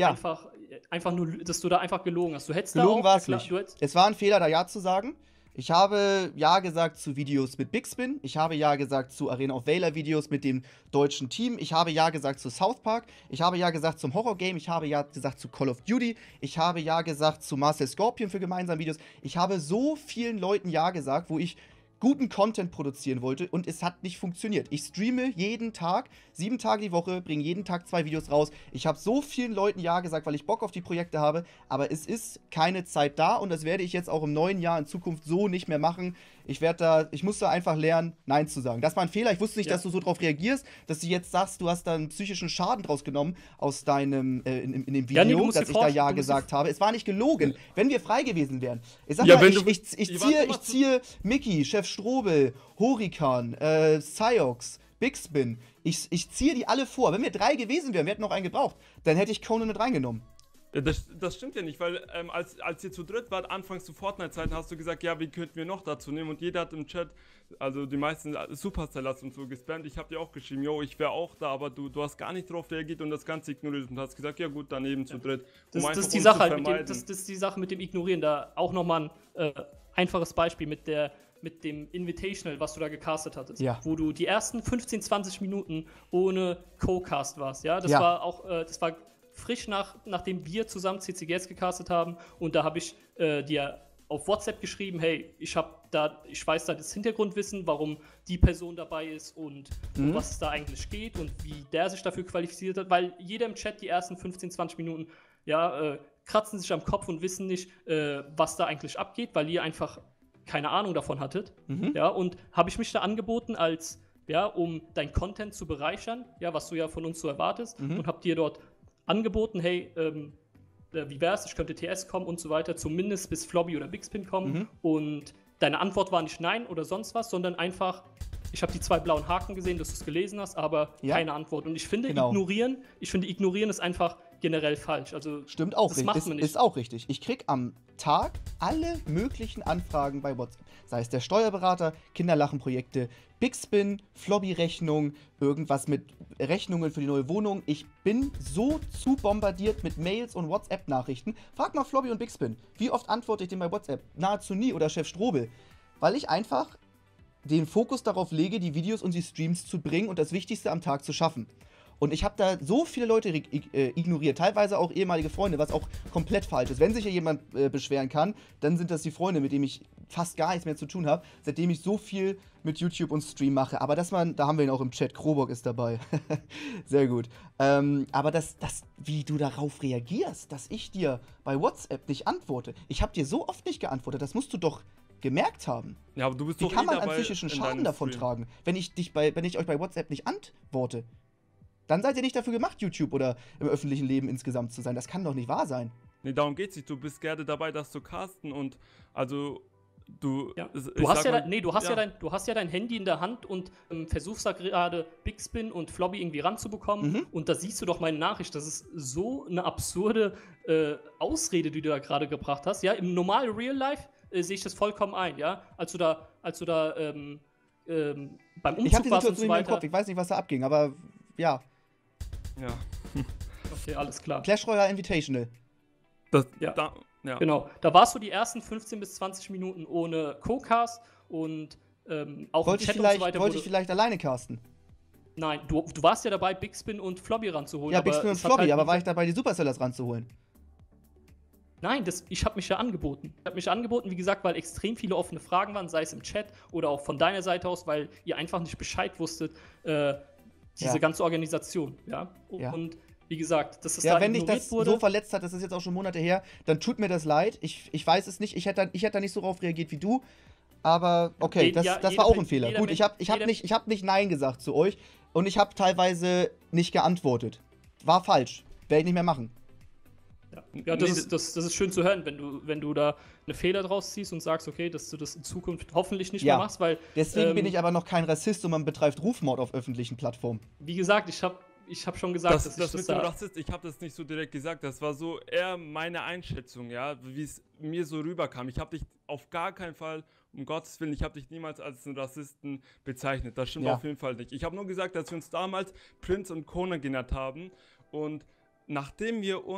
dass du da einfach gelogen hast. Du hättest gelogen da auch... war es nicht. Es war ein Fehler, da Ja zu sagen. Ich habe Ja gesagt zu Videos mit Big Spin. Ich habe Ja gesagt zu Arena of Valor Videos mit dem deutschen Team. Ich habe Ja gesagt zu South Park. Ich habe Ja gesagt zum Horror Game. Ich habe Ja gesagt zu Call of Duty. Ich habe Ja gesagt zu Marcel Scorpion für gemeinsame Videos. Ich habe so vielen Leuten Ja gesagt, wo ich guten Content produzieren wollte und es hat nicht funktioniert. Ich streame jeden Tag, 7 Tage die Woche, bringe jeden Tag 2 Videos raus. Ich habe so vielen Leuten Ja gesagt, weil ich Bock auf die Projekte habe, aber es ist keine Zeit da und das werde ich jetzt auch im neuen Jahr in Zukunft so nicht mehr machen. Ich muss da einfach lernen, Nein zu sagen. Das war ein Fehler. Ich wusste nicht, dass du so drauf reagierst, dass du jetzt sagst, du hast da einen psychischen Schaden draus genommen aus deinem, in dem Video, dass ich da Ja gesagt habe. Es war nicht gelogen, wenn wir frei gewesen wären. Ich sag mal, ich ziehe Mickey, Chef Strobel, Horikan, Cyox, Big Spin. Ich ziehe die alle vor. Wenn wir 3 gewesen wären, wir hätten noch einen gebraucht, dann hätte ich Conan mit reingenommen. Das stimmt ja nicht, weil als ihr zu dritt wart, anfangs zu Fortnite-Zeiten, hast du gesagt, ja, wie könnten wir noch dazu nehmen? Und jeder hat im Chat, also die meisten Supercellers und so gespammt. Ich hab dir auch geschrieben, yo, ich wäre auch da, aber du hast gar nicht drauf reagiert und das Ganze ignoriert und hast gesagt, ja gut, daneben zu dritt. Das ist die Sache halt, das ist die Sache mit dem Ignorieren. Da auch nochmal ein einfaches Beispiel mit dem Invitational, was du da gecastet hattest, wo du die ersten 15, 20 Minuten ohne Co-Cast warst, ja, das war frisch nachdem wir zusammen CCGS gecastet haben und da habe ich dir auf WhatsApp geschrieben, hey, ich weiß da das Hintergrundwissen, warum die Person dabei ist und um was es da eigentlich geht und wie der sich dafür qualifiziert hat, weil jeder im Chat die ersten 15, 20 Minuten, kratzen sich am Kopf und wissen nicht, was da eigentlich abgeht, weil ihr einfach keine Ahnung davon hattet, und habe ich mich da angeboten um dein Content zu bereichern, was du ja von uns so erwartest und habe dir dort angeboten, hey, wie wär's, ich könnte TS kommen und so weiter, zumindest bis Flobby oder Bigspin kommen. Und deine Antwort war nicht nein oder sonst was, sondern einfach, ich habe die 2 blauen Haken gesehen, dass du es gelesen hast, aber keine Antwort. Und ich finde, ignorieren ist einfach generell falsch. Also, stimmt auch, das macht man nicht. Ist auch richtig. Ich krieg am Tag alle möglichen Anfragen bei WhatsApp. Sei es der Steuerberater, Kinderlachenprojekte, Bigspin, Flobby-Rechnung, irgendwas mit Rechnungen für die neue Wohnung. Ich bin so zu bombardiert mit Mails und WhatsApp-Nachrichten. Frag mal Flobby und Bigspin, wie oft antworte ich dem bei WhatsApp? Nahezu nie, oder Chef Strobel. Weil ich einfach den Fokus darauf lege, die Videos und die Streams zu bringen und das Wichtigste am Tag zu schaffen. Und ich habe da so viele Leute ignoriert, teilweise auch ehemalige Freunde, was auch komplett falsch ist. Wenn sich hier jemand beschweren kann, dann sind das die Freunde, mit denen ich fast gar nichts mehr zu tun habe, seitdem ich so viel mit YouTube und Stream mache. Aber da haben wir ihn auch im Chat, Krobock ist dabei. Sehr gut. Aber wie du darauf reagierst, dass ich dir bei WhatsApp nicht antworte. Ich habe dir so oft nicht geantwortet, das musst du doch gemerkt haben. Ja, aber du bist Wie doch kann man dabei einen psychischen in Schaden deinem davon Stream. tragen, wenn ich euch bei WhatsApp nicht antworte? Dann seid ihr nicht dafür gemacht, YouTube oder im öffentlichen Leben insgesamt zu sein. Das kann doch nicht wahr sein. Nee, darum geht's nicht. Du bist gerne dabei, das zu casten und also du. Ja. Ich Du hast sag ja, mal, du hast ja dein Handy in der Hand und versuchst da gerade Bigspin und Flobby irgendwie ranzubekommen. Und da siehst du doch meine Nachricht. Das ist so eine absurde Ausrede, die du da gerade gebracht hast. Ja, im normalen Real Life sehe ich das vollkommen ein. Ja, als du da beim Umzug Ich habe die warst Situation und so nicht mehr im weiter. Kopf. Ich weiß nicht, was da abging, aber ja. Ja. Okay, alles klar. Clash Royale Invitational. Ja. Genau. Da warst du die ersten 15 bis 20 Minuten ohne Co-Cast und auch Wollte im ich Chat und so weiter. vielleicht, vielleicht alleine casten? Nein, du warst ja dabei, Bigspin und Flobby ranzuholen. Ja, aber Bigspin und es hat Flobby, halt aber nie- war ich dabei, die Supercellers ranzuholen? Nein, ich habe mich ja angeboten. Ich habe mich angeboten, wie gesagt, weil extrem viele offene Fragen waren, sei es im Chat oder auch von deiner Seite aus, weil ihr einfach nicht Bescheid wusstet, diese ganze Organisation. Ja? Ja. Und wie gesagt, dass es Ja, da wenn dich ignoriert das wurde. so verletzt hat, das ist jetzt auch schon Monate her, dann tut mir das leid. Ich weiß es nicht. Ich hätte da nicht so drauf reagiert wie du. Aber okay, das war auch ein Fehler. Gut, ich hab nicht Nein gesagt zu euch und ich habe teilweise nicht geantwortet. War falsch. Werde ich nicht mehr machen. Ja, das ist schön zu hören, wenn du da eine Fehler draus ziehst und sagst, okay, dass du das in Zukunft hoffentlich nicht mehr machst, weil Deswegen bin ich aber noch kein Rassist und man betreibt Rufmord auf öffentlichen Plattformen. wie gesagt, ich hab schon gesagt, dass Das ich mit dem Rassist, ich habe das nicht so direkt gesagt, das war so eher meine Einschätzung, ja, wie es mir so rüberkam. Ich habe dich auf gar keinen Fall, um Gottes Willen, ich habe dich niemals als einen Rassisten bezeichnet. Das stimmt auf jeden Fall nicht. Ich habe nur gesagt, dass wir uns damals Prince und Conan genannt haben und nachdem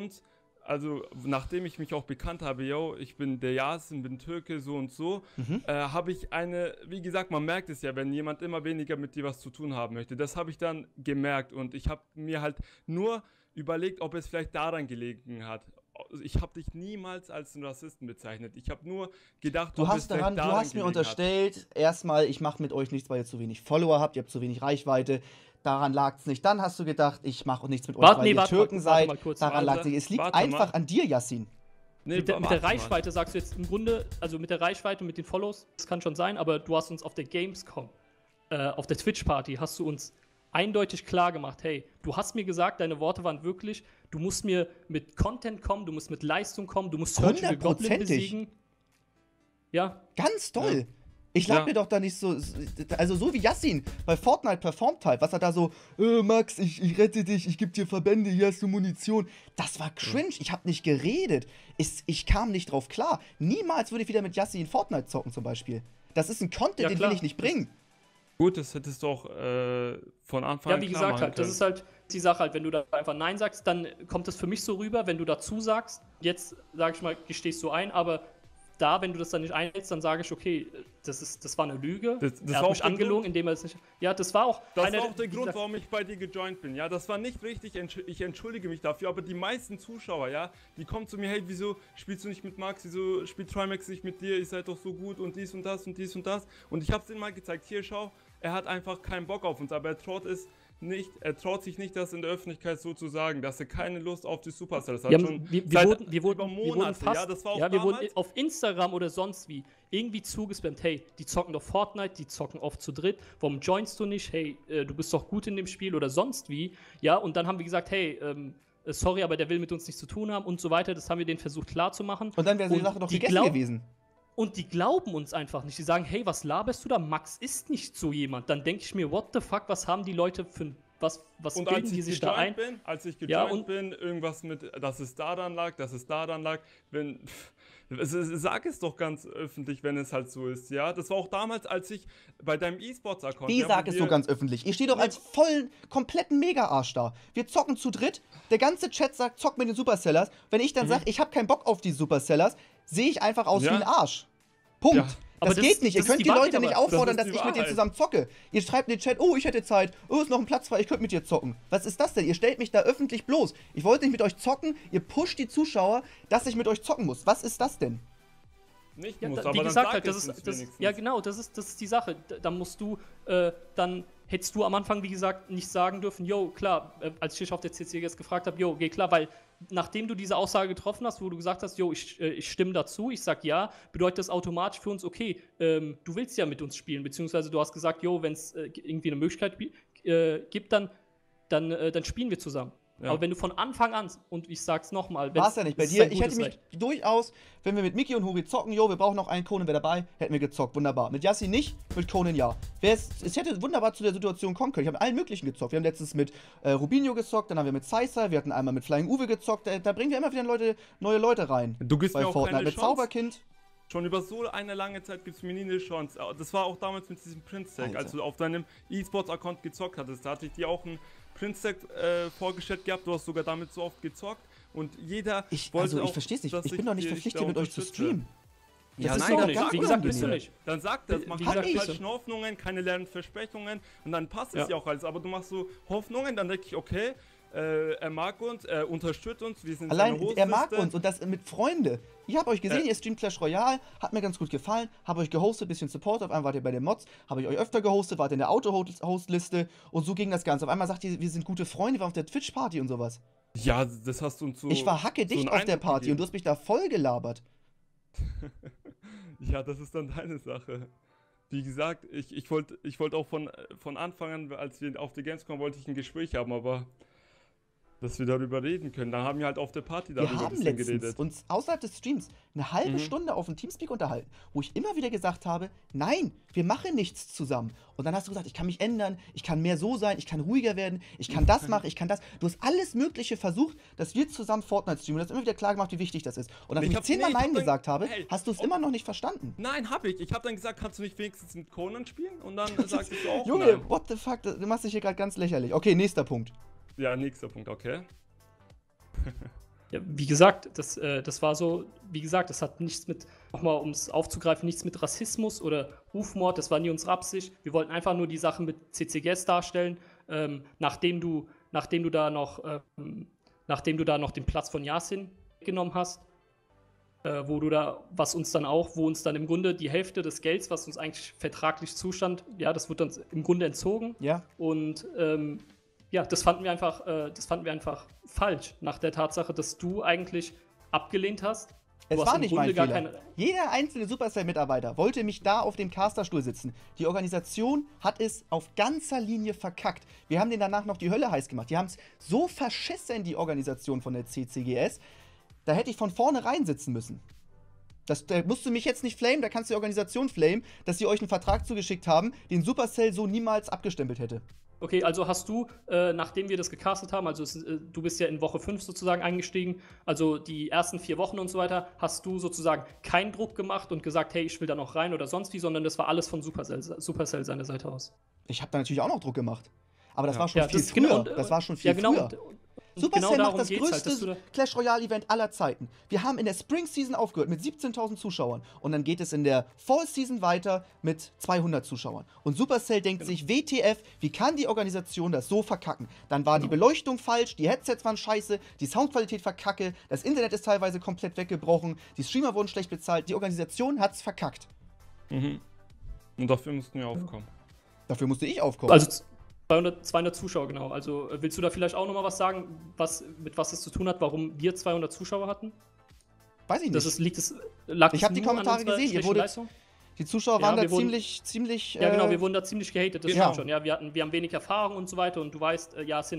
ich mich auch bekannt habe, yo, ich bin der Yasin, bin Türke, so und so, habe ich wie gesagt, man merkt es ja, wenn jemand immer weniger mit dir was zu tun haben möchte. Das habe ich dann gemerkt und ich habe mir halt nur überlegt, ob es vielleicht daran gelegen hat. Ich habe dich niemals als einen Rassisten bezeichnet. Ich habe nur gedacht, Du hast mir unterstellt, erstmal, ich mache mit euch nichts, weil ihr zu wenig Follower habt, ihr habt zu wenig Reichweite. Daran lag es nicht. Dann hast du gedacht, ich mache nichts mit euch, weil ihr Türken seid. Daran lag es nicht. Es liegt einfach an dir, Yassin. Nee, mit der Reichweite sagst du jetzt im Grunde, also mit der Reichweite, mit den Follows, das kann schon sein, aber du hast uns auf der Gamescom, auf der Twitch-Party, hast du uns eindeutig klar gemacht, hey, du hast mir gesagt, deine Worte waren wirklich, du musst mir mit Content kommen, du musst mit Leistung kommen, du musst Surgical Goblin besiegen. Ja. Ganz toll. Ja. Ich lag mir doch da nicht so, also so wie Yassin bei Fortnite performt halt, was er da so, Max, ich rette dich, ich geb dir Verbände, hier hast du Munition. Das war cringe, ich hab nicht geredet. Ich kam nicht drauf klar. Niemals würde ich wieder mit Yassin Fortnite zocken zum Beispiel. Das ist ein Content, den will ich nicht bringen. Gut, das hättest du auch von Anfang an Ja, wie gesagt, halt, das ist halt die Sache halt, wenn du da einfach Nein sagst, dann kommt das für mich so rüber, wenn du dazu sagst, jetzt, sag ich mal, gestehst du ein, aber da, wenn du das dann nicht einhältst, dann sage ich, okay, das war eine Lüge. Er hat mich angelogen, indem er es nicht. Ja, das war auch. Das war auch der Grund, warum ich bei dir gejoint bin. Ja, das war nicht richtig. Ich entschuldige mich dafür. Aber die meisten Zuschauer, ja, die kommen zu mir, hey, wieso spielst du nicht mit Max? Wieso spielt Trimax nicht mit dir? Ihr seid doch so gut und dies und das und dies und das. Und ich hab's denen mal gezeigt. Hier, schau, er hat einfach keinen Bock auf uns, aber er traut sich nicht, das in der Öffentlichkeit so zu sagen, dass er keine Lust auf die Supercells hat. Wir über Monate, ja, das war auch wir wurden auf Instagram oder sonst wie irgendwie zugespammt, hey, die zocken doch Fortnite, die zocken oft zu dritt, warum joinst du nicht, hey, du bist doch gut in dem Spiel oder sonst wie, ja, und dann haben wir gesagt, hey, sorry, aber der will mit uns nichts zu tun haben und so weiter. Das haben wir denen versucht klarzumachen. Und dann wäre die Sache doch gegessen gewesen. Und die glauben uns einfach nicht. Die sagen, hey, was laberst du da? Max ist nicht so jemand. Dann denke ich mir, what the fuck, was haben die Leute für ein was und bilden die sich da ein? Als ich gejoint bin, irgendwas mit, dass es daran lag, sag es doch ganz öffentlich, wenn es halt so ist, ja. Das war auch damals, als ich bei deinem E-Sports-Account... Wie sag es so ganz öffentlich? Ihr steht doch als vollen, kompletten Mega-Arsch da. Wir zocken zu dritt, der ganze Chat sagt, zock mit den Supercellers. Wenn ich dann sage, ich habe keinen Bock auf die Supercellers, sehe ich einfach aus wie ein Arsch. Punkt. Ja. Das geht nicht. Ihr könnt die Leute nicht auffordern, dass ich mit denen zusammen zocke. Ihr schreibt in den Chat, oh, ich hätte Zeit, oh, ist noch ein Platz frei, ich könnte mit dir zocken. Was ist das denn? Ihr stellt mich da öffentlich bloß. Ich wollte nicht mit euch zocken, ihr pusht die Zuschauer, dass ich mit euch zocken muss. Was ist das denn? Nicht ja, muss, aber wie gesagt, halt, ja genau, das ist die Sache. Da musst du, dann hättest du am Anfang, wie gesagt, nicht sagen dürfen, yo, klar, als ich dich auf der CCGS gefragt habe, yo, okay, klar, weil nachdem du diese Aussage getroffen hast, wo du gesagt hast, yo, ich stimme dazu, ich sag ja, bedeutet das automatisch für uns, okay, du willst ja mit uns spielen, beziehungsweise du hast gesagt, yo, wenn es irgendwie eine Möglichkeit gibt, dann spielen wir zusammen. Ja. Aber wenn du von Anfang an, und ich sag's nochmal, war's ja nicht bei dir, ich hätte mich durchaus, wenn wir mit Miki und Huri zocken, jo, wir brauchen noch einen, Conan wäre dabei, hätten wir gezockt, wunderbar. Mit Yassi nicht, mit Conan ja. Es hätte wunderbar zu der Situation kommen können. Ich habe mit allen möglichen gezockt. Wir haben letztens mit Rubinho gezockt, dann haben wir mit Saisai, wir hatten einmal mit Flying Uwe gezockt. Da bringen wir immer wieder neue Leute rein. Du gibst mir auch Fortnite keine mit Zauberkind. Schon über so eine lange Zeit gibt es mir nie eine Chance. Das war auch damals mit diesem Prince-Tag, als du auf deinem E-Sports-Account gezockt hattest. Da hatte ich dir auch einen Prince-Tag vorgestellt gehabt. Du hast sogar damit so oft gezockt. Und jeder wollte ich versteh's nicht. Ich bin doch nicht verpflichtet, mit euch zu streamen. Das ist doch nicht. Wie gesagt, bist du nicht. Dann sag das. Mach keine falschen Hoffnungen, keine leeren Versprechungen. Und dann passt es ja auch alles. Aber du machst so Hoffnungen, dann denke ich, okay, er mag uns, er unterstützt uns, wir sind allein er mag uns und das mit Freunde. Ich habe euch gesehen, ihr streamt Clash Royale, hat mir ganz gut gefallen, habe euch gehostet, bisschen Support, auf einmal wart ihr bei den Mods, habe ich euch öfter gehostet, wart in der Auto-Host-Liste und so ging das Ganze. Auf einmal sagt ihr, wir sind gute Freunde, wir waren auf der Twitch-Party und sowas. Ja, das hast du uns so... Ich war hackedicht auf der Party und du hast mich da voll gelabert. Ja, das ist dann deine Sache. Wie gesagt, ich wollte auch von Anfang an, als wir auf der Gamescom wollte ich ein Gespräch haben, aber... dass wir darüber reden können. Dann haben wir halt auf der Party darüber ein bisschen geredet. Wir haben uns außerhalb des Streams eine halbe Stunde auf dem Teamspeak unterhalten, wo ich immer wieder gesagt habe, nein, wir machen nichts zusammen. Und dann hast du gesagt, ich kann mich ändern, ich kann mehr so sein, ich kann ruhiger werden, ich kann das machen, ich kann das. Du hast alles Mögliche versucht, dass wir zusammen Fortnite streamen. Du hast immer wieder klar gemacht, wie wichtig das ist. Und nachdem ich 10-mal Nein gesagt habe, hast du es immer noch nicht verstanden. Nein, hab ich. Ich habe dann gesagt, kannst du nicht wenigstens mit Conan spielen? Und dann sagst du auch Junge, nein. What the fuck, du machst dich hier gerade ganz lächerlich. Okay, nächster Punkt. Ja, nächster Punkt, okay. Ja, wie gesagt, das war so, wie gesagt, das hat nichts mit, nochmal um es aufzugreifen, nichts mit Rassismus oder Rufmord, das war nie unsere Absicht. Wir wollten einfach nur die Sachen mit CCGS darstellen, nachdem du da noch den Platz von Yasin genommen hast, wo uns dann im Grunde die Hälfte des Gelds, was uns eigentlich vertraglich zustand, ja, das wird uns im Grunde entzogen. Ja. Und ja, das fanden wir einfach falsch, nach der Tatsache, dass du eigentlich abgelehnt hast. Es war nicht mein Fehler. Jeder einzelne Supercell-Mitarbeiter wollte mich da auf dem Casterstuhl sitzen. Die Organisation hat es auf ganzer Linie verkackt. Wir haben denen danach noch die Hölle heiß gemacht. Die haben es so verschissen, die Organisation von der CCGS. Da hätte ich von vornherein sitzen müssen. Da musst du mich jetzt nicht flamen, da kannst du die Organisation flamen, dass sie euch einen Vertrag zugeschickt haben, den Supercell so niemals abgestempelt hätte. Okay, also hast du, nachdem wir das gecastet haben, also du bist ja in Woche 5 sozusagen eingestiegen, also die ersten 4 Wochen und so weiter, hast du sozusagen keinen Druck gemacht und gesagt, hey, ich will da noch rein oder sonst wie, sondern das war alles von Supercell seiner Seite aus. Ich habe da natürlich auch noch Druck gemacht. Aber das war schon viel früher. Das war schon viel früher. Supercell macht das größte Clash Royale Event aller Zeiten. Wir haben in der Spring Season aufgehört mit 17.000 Zuschauern und dann geht es in der Fall Season weiter mit 200 Zuschauern. Und Supercell denkt sich, WTF, wie kann die Organisation das so verkacken? Dann war die Beleuchtung falsch, die Headsets waren scheiße, die Soundqualität verkacke, das Internet ist teilweise komplett weggebrochen, die Streamer wurden schlecht bezahlt, die Organisation hat's verkackt. Mhm. Und dafür mussten wir aufkommen. Dafür musste ich aufkommen. Also 200 Zuschauer, genau. Also willst du da vielleicht auch nochmal was sagen, mit was es zu tun hat, warum wir 200 Zuschauer hatten? Weiß ich nicht. Ich habe die Kommentare gesehen. Die Zuschauer waren da ziemlich ja, genau, wir wurden da ziemlich gehatet, das stimmt schon. Ja, wir haben wenig Erfahrung und so weiter und du weißt, Yasin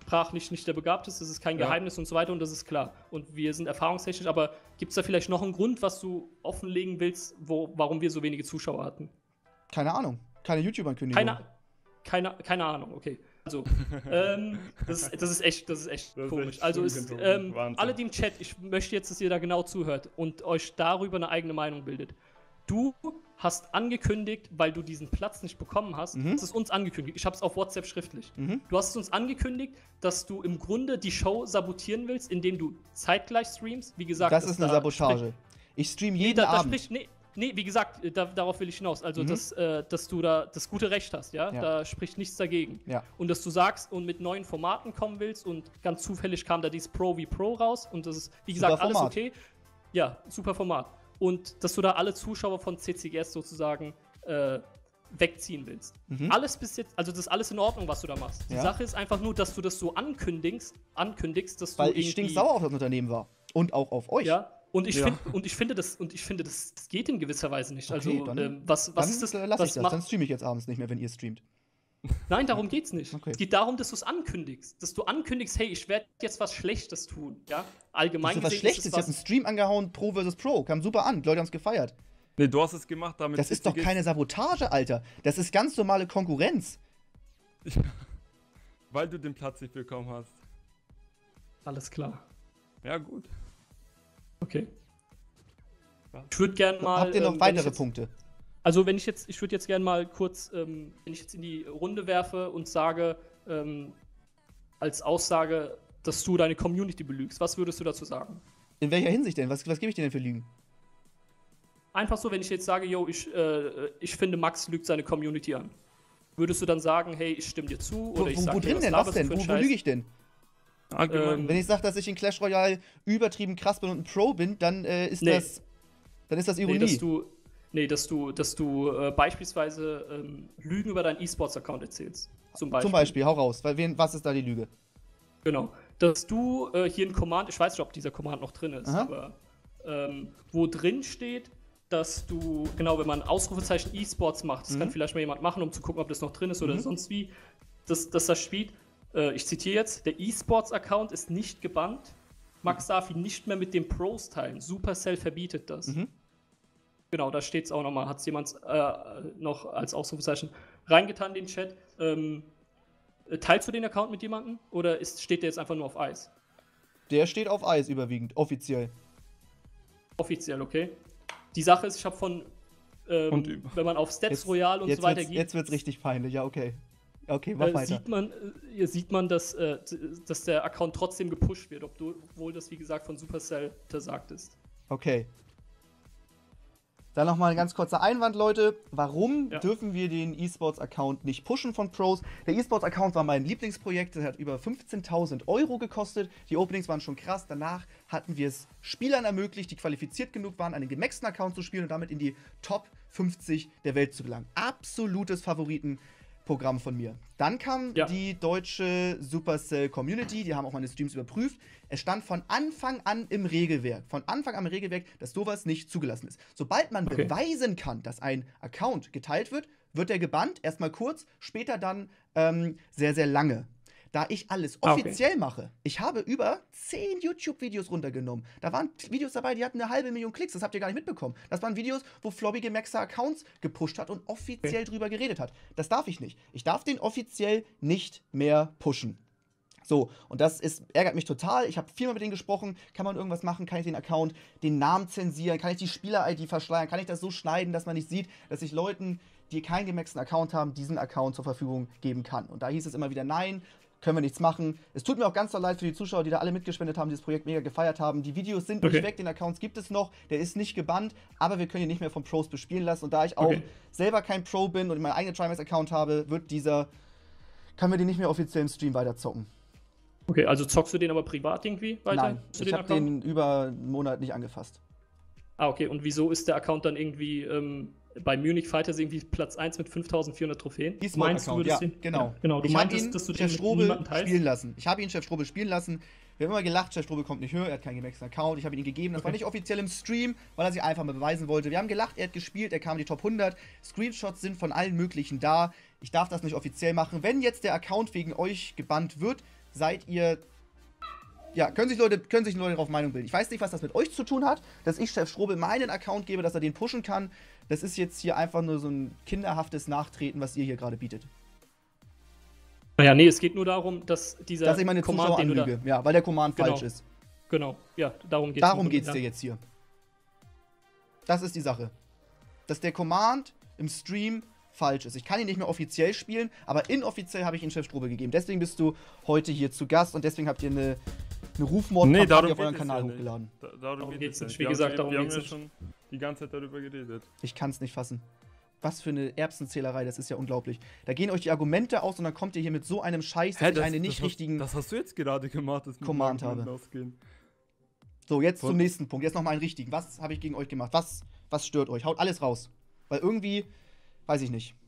sprachlich nicht der Begabteste, das ist kein Geheimnis und so weiter und das ist klar. Und wir sind erfahrungstechnisch, aber gibt es da vielleicht noch einen Grund, was du offenlegen willst, warum wir so wenige Zuschauer hatten? Keine Ahnung. Keine YouTube-Ankündigung. Keine Ahnung, okay. Also, das ist echt komisch. Also, alle, die im Chat, ich möchte jetzt, dass ihr da genau zuhört und euch darüber eine eigene Meinung bildet. Du hast angekündigt, weil du diesen Platz nicht bekommen hast, das ist uns angekündigt. Ich habe es auf WhatsApp schriftlich. Du hast es uns angekündigt, dass du im Grunde die Show sabotieren willst, indem du zeitgleich streamst. Wie gesagt, das ist eine Sabotage. Ich stream jeden Abend. Nee, wie gesagt, darauf will ich hinaus. Also, dass du da das gute Recht hast, ja? Da spricht nichts dagegen. Ja. Und dass du sagst und mit neuen Formaten kommen willst und ganz zufällig kam da dieses Pro wie Pro raus und das ist, wie gesagt, alles okay. Ja, super Format. Und dass du da alle Zuschauer von CCGS sozusagen wegziehen willst. Alles bis jetzt, also das ist alles in Ordnung, was du da machst. Die Sache ist einfach nur, dass du das so ankündigst, dass weil du ich stinksauer auf das Unternehmen war. Und auch auf euch. Ja. Und ich finde, das geht in gewisser Weise nicht. Okay, also, dann, was ist das? Lass ich das. Dann streame ich jetzt abends nicht mehr, wenn ihr streamt. Nein, darum geht's nicht. Okay. Es geht darum, dass du es ankündigst. Dass du ankündigst, hey, ich werde jetzt was Schlechtes tun. Ja? Allgemein gesehen. Was Schlechtes? Ich habe einen Stream angehauen, Pro vs. Pro. Kam super an. Die Leute haben es gefeiert. Nee, du hast es gemacht, damit. Das ist doch keine Sabotage, Alter. Das ist ganz normale Konkurrenz. Weil du den Platz nicht bekommen hast. Alles klar. Ja, gut. Okay. Ich würde gerne mal. Habt ihr noch weitere Punkte? Also, ich würde jetzt gerne mal kurz, wenn ich jetzt in die Runde werfe und sage, als Aussage, dass du deine Community belügst, was würdest du dazu sagen? In welcher Hinsicht denn? Was gebe ich dir denn für Lügen? Einfach so, wenn ich jetzt sage, yo, ich finde, Max lügt seine Community an. Würdest du dann sagen, hey, ich stimme dir zu? Oder Wo drin denn? Was denn? Wo lüge ich denn? Wenn ich sage, dass ich in Clash Royale übertrieben krass bin und ein Pro bin, dann ist das Ironie. Dass du beispielsweise Lügen über deinen E-Sports-Account erzählst. Zum Beispiel, hau raus. Was ist da die Lüge? Genau. Dass du hier ein Command, ich weiß nicht, ob dieser Command noch drin ist, aber wo drin steht, dass du, genau, wenn man Ausrufezeichen E-Sports macht, das kann vielleicht mal jemand machen, um zu gucken, ob das noch drin ist oder sonst wie, dass das spielt. Ich zitiere jetzt, der E-Sports-Account ist nicht gebannt. Max darf ihn nicht mehr mit den Pros teilen. Supercell verbietet das. Genau, da steht es auch nochmal. Hat es jemand noch als Ausrufezeichen reingetan in den Chat. Teilst du den Account mit jemandem oder steht der jetzt einfach nur auf Eis? Der steht auf Eis überwiegend, offiziell. Offiziell, okay. Die Sache ist, ich habe von, wenn man auf Stats Royale und so weiter geht. Jetzt wird's richtig peinlich, ja, okay. Okay, mach weiter. Sieht man, dass der Account trotzdem gepusht wird, obwohl das, wie gesagt, von Supercell untersagt ist. Okay. Dann nochmal ein ganz kurzer Einwand, Leute. Warum dürfen wir den E-Sports-Account nicht pushen von Pros? Der E-Sports-Account war mein Lieblingsprojekt. Der hat über 15.000 € gekostet. Die Openings waren schon krass. Danach hatten wir es Spielern ermöglicht, die qualifiziert genug waren, einen gemaxten Account zu spielen und damit in die Top 50 der Welt zu gelangen. Absolutes Favoritenprogramm von mir. Dann kam die deutsche Supercell Community, die haben auch meine Streams überprüft. Es stand von Anfang an im Regelwerk, dass sowas nicht zugelassen ist. Sobald man beweisen kann, dass ein Account geteilt wird, wird er gebannt, erstmal kurz, später dann sehr, sehr lange. Da ich alles offiziell mache, ich habe über 10 YouTube-Videos runtergenommen. Da waren Videos dabei, die hatten 500.000 Klicks, das habt ihr gar nicht mitbekommen. Das waren Videos, wo Flobby gemaxte Accounts gepusht hat und offiziell drüber geredet hat. Das darf ich nicht. Ich darf den offiziell nicht mehr pushen. So, und das ärgert mich total. Ich habe viermal mit denen gesprochen. Kann man irgendwas machen? Kann ich den Account, den Namen zensieren? Kann ich die Spieler-ID verschleiern? Kann ich das so schneiden, dass man nicht sieht, dass ich Leuten, die keinen gemaxten Account haben, diesen Account zur Verfügung geben kann? Und da hieß es immer wieder, nein, können wir nichts machen. Es tut mir auch ganz doll leid für die Zuschauer, die da alle mitgespendet haben, dieses Projekt mega gefeiert haben. Die Videos sind nicht weg, den Accounts gibt es noch, der ist nicht gebannt, aber wir können ihn nicht mehr von Pros bespielen lassen. Und da ich auch selber kein Pro bin und meinen eigenen Trimax-Account habe, können wir den nicht mehr offiziell im Stream weiter zocken. Okay, also zockst du den aber privat irgendwie weiter? Nein, ich habe den über einen Monat nicht angefasst. Ah, okay. Und wieso ist der Account dann irgendwie bei Munich Fighters irgendwie Platz 1 mit 5.400 Trophäen? E-Sport-Account, ja, genau. Ja, genau. Du meintest, dass du Chef Strobel spielen lassen. Ich habe ihn Chef Strobel spielen lassen. Wir haben immer gelacht, Chef Strobel kommt nicht höher, er hat keinen gemaxten Account. Ich habe ihn gegeben. Das war nicht offiziell im Stream, weil er sich einfach mal beweisen wollte. Wir haben gelacht, er hat gespielt, er kam in die Top 100. Screenshots sind von allen möglichen da. Ich darf das nicht offiziell machen. Wenn jetzt der Account wegen euch gebannt wird, seid ihr. Ja, können sich Leute darauf Meinung bilden. Ich weiß nicht, was das mit euch zu tun hat, dass ich Chef Strobel meinen Account gebe, dass er den pushen kann. Das ist jetzt hier einfach nur so ein kinderhaftes Nachtreten, was ihr hier gerade bietet. Naja, nee, es geht nur darum, dass dieser Dass ich meine Zuschauer anlüge. Ja, weil der Command falsch ist. Genau, ja, darum geht's. Darum geht's dir jetzt hier. Das ist die Sache. Dass der Command im Stream falsch ist. Ich kann ihn nicht mehr offiziell spielen, aber inoffiziell habe ich ihn Chef Strobel gegeben. Deswegen bist du heute hier zu Gast und deswegen habt ihr eine Rufmord-Kampagne auf euren Kanal hochgeladen. Darum geht es nicht. Wie gesagt, darum wir haben geht's ja nicht. schon die ganze Zeit darüber geredet. Ich kann es nicht fassen. Was für eine Erbsenzählerei, das ist ja unglaublich. Da gehen euch die Argumente aus und dann kommt ihr hier mit so einem Scheiß, dass ich einen nicht richtigen Das hast du jetzt gerade gemacht, das Command habe. Ausgehen. So, jetzt zum nächsten Punkt. Jetzt nochmal einen richtigen. Was habe ich gegen euch gemacht? Was stört euch? Haut alles raus. Weil irgendwie, weiß ich nicht.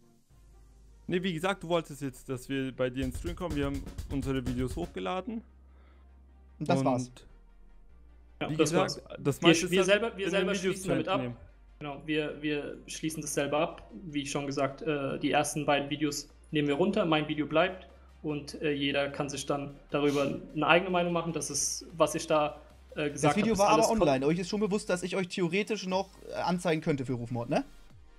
Ne, wie gesagt, du wolltest jetzt, dass wir bei dir ins Stream kommen. Wir haben unsere Videos hochgeladen. Und das war's. Ja, Wie das gesagt, war's. das Wir meiste ist halt selber in den Videos schließen zu damit ab. entnehmen. Genau, wir schließen das selber ab. Wie ich schon gesagt, die ersten beiden Videos nehmen wir runter, mein Video bleibt und jeder kann sich dann darüber eine eigene Meinung machen. Das ist, was ich da gesagt habe. Das Video ist war aber alles online. Euch ist schon bewusst, dass ich euch theoretisch noch anzeigen könnte für Rufmord, ne?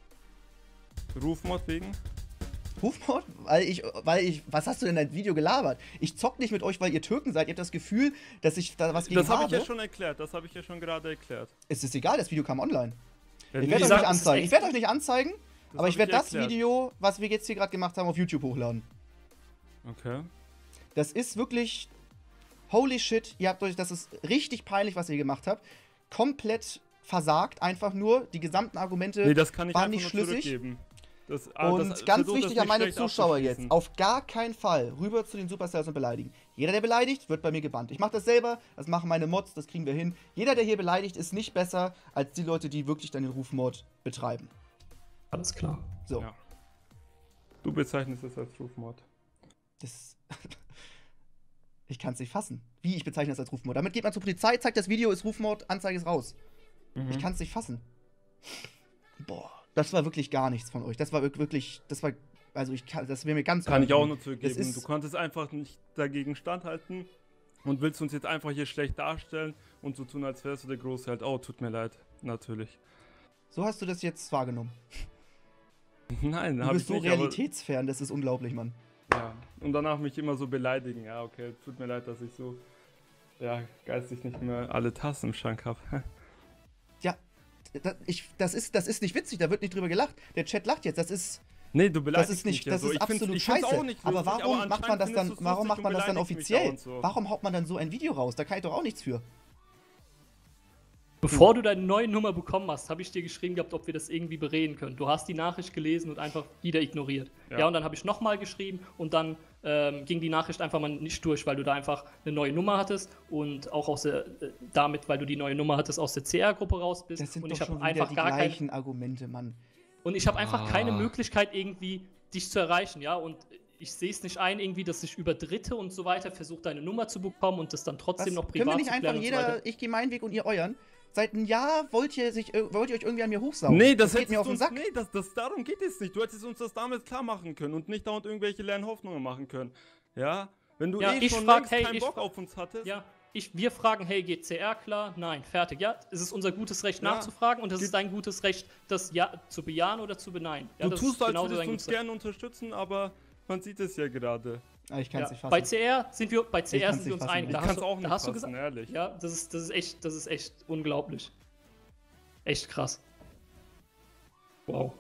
Rufmord wegen? Rufmord? Was hast du denn in deinem Video gelabert? Ich zock nicht mit euch, weil ihr Türken seid. Ihr habt das Gefühl, dass ich da was gegen Das habe habe. ich ja schon erklärt, das habe ich ja schon gerade erklärt. Es ist egal, das Video kam online. Ja, Ich nee, werde euch gesagt, nicht es ist anzeigen. echt- Ich werde euch nicht anzeigen, aber hab ich werde das erklärt. Video, was wir jetzt hier gerade gemacht haben, auf YouTube hochladen. Okay. Das ist wirklich. Holy shit, ihr habt euch. Das ist richtig peinlich, was ihr gemacht habt. Komplett versagt, einfach nur. Die gesamten Argumente Nee, das kann ich waren einfach nicht nur schlüssig. zurückgeben. Das, Und das, ganz versuch das wichtig an nicht meine schlecht Zuschauer jetzt, abzuschließen. auf gar keinen Fall rüber zu den Superstars und beleidigen. Jeder, der beleidigt, wird bei mir gebannt. Ich mache das selber, das machen meine Mods, das kriegen wir hin. Jeder, der hier beleidigt, ist nicht besser als die Leute, die wirklich dann den Rufmord betreiben. Alles klar. So, Ja. Du bezeichnest es als Rufmord. das. Ich kann es nicht fassen. Wie, ich bezeichne das als Rufmord? Damit geht man zur Polizei, zeigt das Video, ist Rufmord, Anzeige ist raus. Mhm. Ich kann es nicht fassen. Boah, das war wirklich gar nichts von euch. Das war wirklich, das war, also das wäre mir ganz Kann ich auch unangenehm. nur zurückgeben. Das ist- Du konntest einfach nicht dagegen standhalten und willst uns jetzt einfach hier schlecht darstellen und so tun, als wärst du der Große halt. Oh, tut mir leid. Natürlich. So hast du das jetzt wahrgenommen. Nein, Du habe ich bist so nicht, aber, realitätsfern, das ist unglaublich, Mann. ja. Und danach mich immer so beleidigen. Ja, okay, tut mir leid, dass ich so, ja, geistig nicht mehr alle Tassen im Schrank habe. Ja, das ist nicht witzig, da wird nicht drüber gelacht. Der Chat lacht jetzt, das ist Nee, du beleidigst Das ist nicht, mich das ja so. ist Ich find's- absolut ich find's scheiße. auch nicht Aber lustig, warum macht man das anscheinend dann, findest du's warum lustig macht man und das dann beleidigst mich offiziell? dauernd so. Warum haut man dann so ein Video raus? Da kann ich doch auch nichts für. Bevor du deine neue Nummer bekommen hast, habe ich dir geschrieben gehabt, ob wir das irgendwie bereden können. Du hast die Nachricht gelesen und einfach wieder ignoriert. Ja. Ja, und dann habe ich nochmal geschrieben und dann ging die Nachricht einfach mal nicht durch, weil du da einfach eine neue Nummer hattest und auch aus der, damit, weil du die neue Nummer hattest, aus der CR-Gruppe raus bist. Das sind und doch ich habe schon wieder einfach die gar kein, gleichen Argumente, Mann. und ich habe einfach keine Ah. Möglichkeit irgendwie dich zu erreichen, ja, und ich sehe es nicht ein, irgendwie, dass ich über Dritte und so weiter versuche, deine Nummer zu bekommen und das dann trotzdem noch privat Können wir nicht zu klären einfach und so weiter. jeder, ich gehe meinen Weg und ihr euren? Seit einem Jahr wollt ihr euch irgendwie an mir hochsaugen. Nee, das geht hättest mir auf du den uns, Sack. nee, darum geht es nicht. Du hättest uns das damals klar machen können und nicht dauernd irgendwelche leeren Hoffnungen machen können. Ja? Wenn du Ja, eh ich schon frag, längst hey, keinen ich Bock fra- auf uns hattest. Ja, wir fragen, hey, geht CR klar? Nein, fertig. Ja, es ist unser gutes Recht Ja. nachzufragen und es ist dein gutes Recht, das ja zu bejahen oder zu beneiden. Ja, Du das tust, ist als genauso würdest dein du uns gutes Recht. gerne unterstützen, aber man sieht es ja gerade. Ah, ich kann es Ja, nicht fassen. bei CR sind wir, kann's sind wir nicht uns fassen. einig. Ich Da kann hast es du- auch da nicht hast du fassen, gesagt, ehrlich. ja, das ist echt unglaublich. Echt krass. Wow.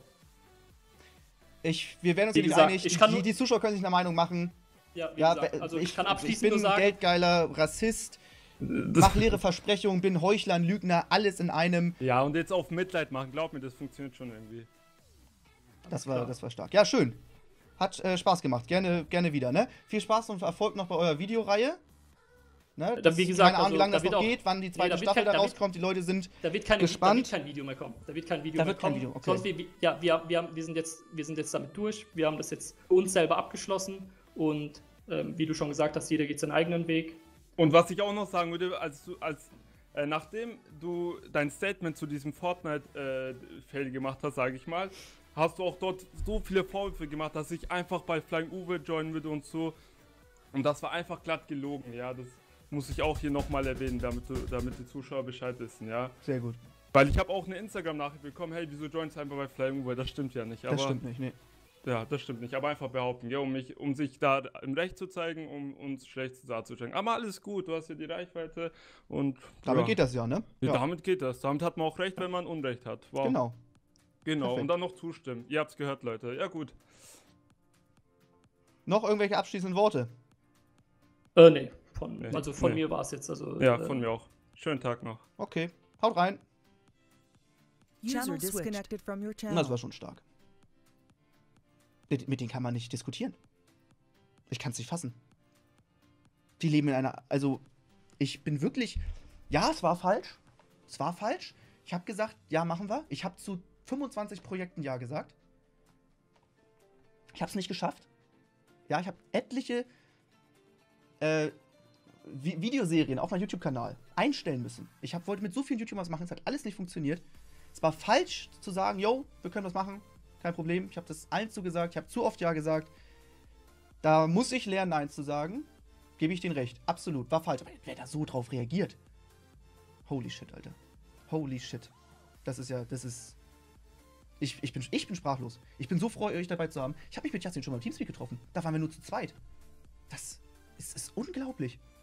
Wir werden uns Wie hier nicht gesagt, einig. ich kann nur- Die Zuschauer können sich eine Meinung machen. Ja, wie Ja, gesagt, also ich kann ich abschließend bin nur ein sagen, geldgeiler Rassist, mach leere Versprechungen, bin Heuchler, ein Lügner, alles in einem. Ja, und jetzt auf Mitleid machen, glaub mir, das funktioniert schon irgendwie. Das klar. war stark. Ja, schön. Hat Spaß gemacht. Gerne wieder, ne? Viel Spaß und Erfolg noch bei eurer Videoreihe. Ne? Wie gesagt, keine Ahnung, wie also, lange da das wird noch auch- geht, wann die da zweite wird Staffel kein- da da wird- rauskommt. Die Leute sind Da wird gespannt. kein Video mehr kommen. Da wird kein Video Da mehr wird kein kommen. Video, okay. Sonst wir sind jetzt damit durch. Wir haben das jetzt für uns selber abgeschlossen und wie du schon gesagt hast, jeder geht seinen eigenen Weg. Und was ich auch noch sagen würde, nachdem du dein Statement zu diesem Fortnite-Fail gemacht hast, sage ich mal, hast du auch dort so viele Vorwürfe gemacht, dass ich einfach bei Flying Uwe joinen würde und so. Und das war einfach glatt gelogen, ja. Das muss ich auch hier nochmal erwähnen, damit die Zuschauer Bescheid wissen, ja. Sehr gut. Weil ich habe auch eine Instagram-Nachricht bekommen, hey, wieso joinst du einfach bei Flying Uber? Das stimmt ja nicht. Aber, Das stimmt nicht, nee. Ja, das stimmt nicht. Aber einfach behaupten, ja, um sich da im Recht zu zeigen, um uns schlecht darzustellen. Aber alles gut, du hast ja die Reichweite und. Damit ja. geht das ja, ne? Ja, damit geht das. Damit hat man auch recht, wenn man Unrecht hat. Wow. Genau. Genau, Perfekt. und dann noch zustimmen. Ihr habt's gehört, Leute. Ja, gut. Noch irgendwelche abschließenden Worte? Nee. Nee. Also von Nee. mir war es jetzt. Also, Ja, von mir auch. Schönen Tag noch. Okay. Haut rein. User Channel switched. disconnected from your Und channel. das war schon stark. Mit denen kann man nicht diskutieren. Ich kann es nicht fassen. Die leben in einer. Also, ich bin wirklich. Ja, es war falsch. Es war falsch. Ich habe gesagt, ja, machen wir. Ich habe zu 25 Projekten ja gesagt. Ich habe es nicht geschafft. Ja, ich habe etliche Videoserien auf meinem YouTube-Kanal einstellen müssen. Wollte mit so vielen YouTubern was machen, es hat alles nicht funktioniert. Es war falsch zu sagen, yo, wir können was machen, kein Problem. Ich habe das allen zugesagt, ich habe zu oft ja gesagt. Da muss ich lernen, Nein zu sagen. Gebe ich denen recht. Absolut, war falsch. Aber wer da so drauf reagiert. Holy shit, Alter. Holy shit. Das ist. Ich bin sprachlos. Ich bin so froh, euch dabei zu haben. Ich habe mich mit Justin schon mal im Teamspeak getroffen. Da waren wir nur zu zweit. Das ist unglaublich.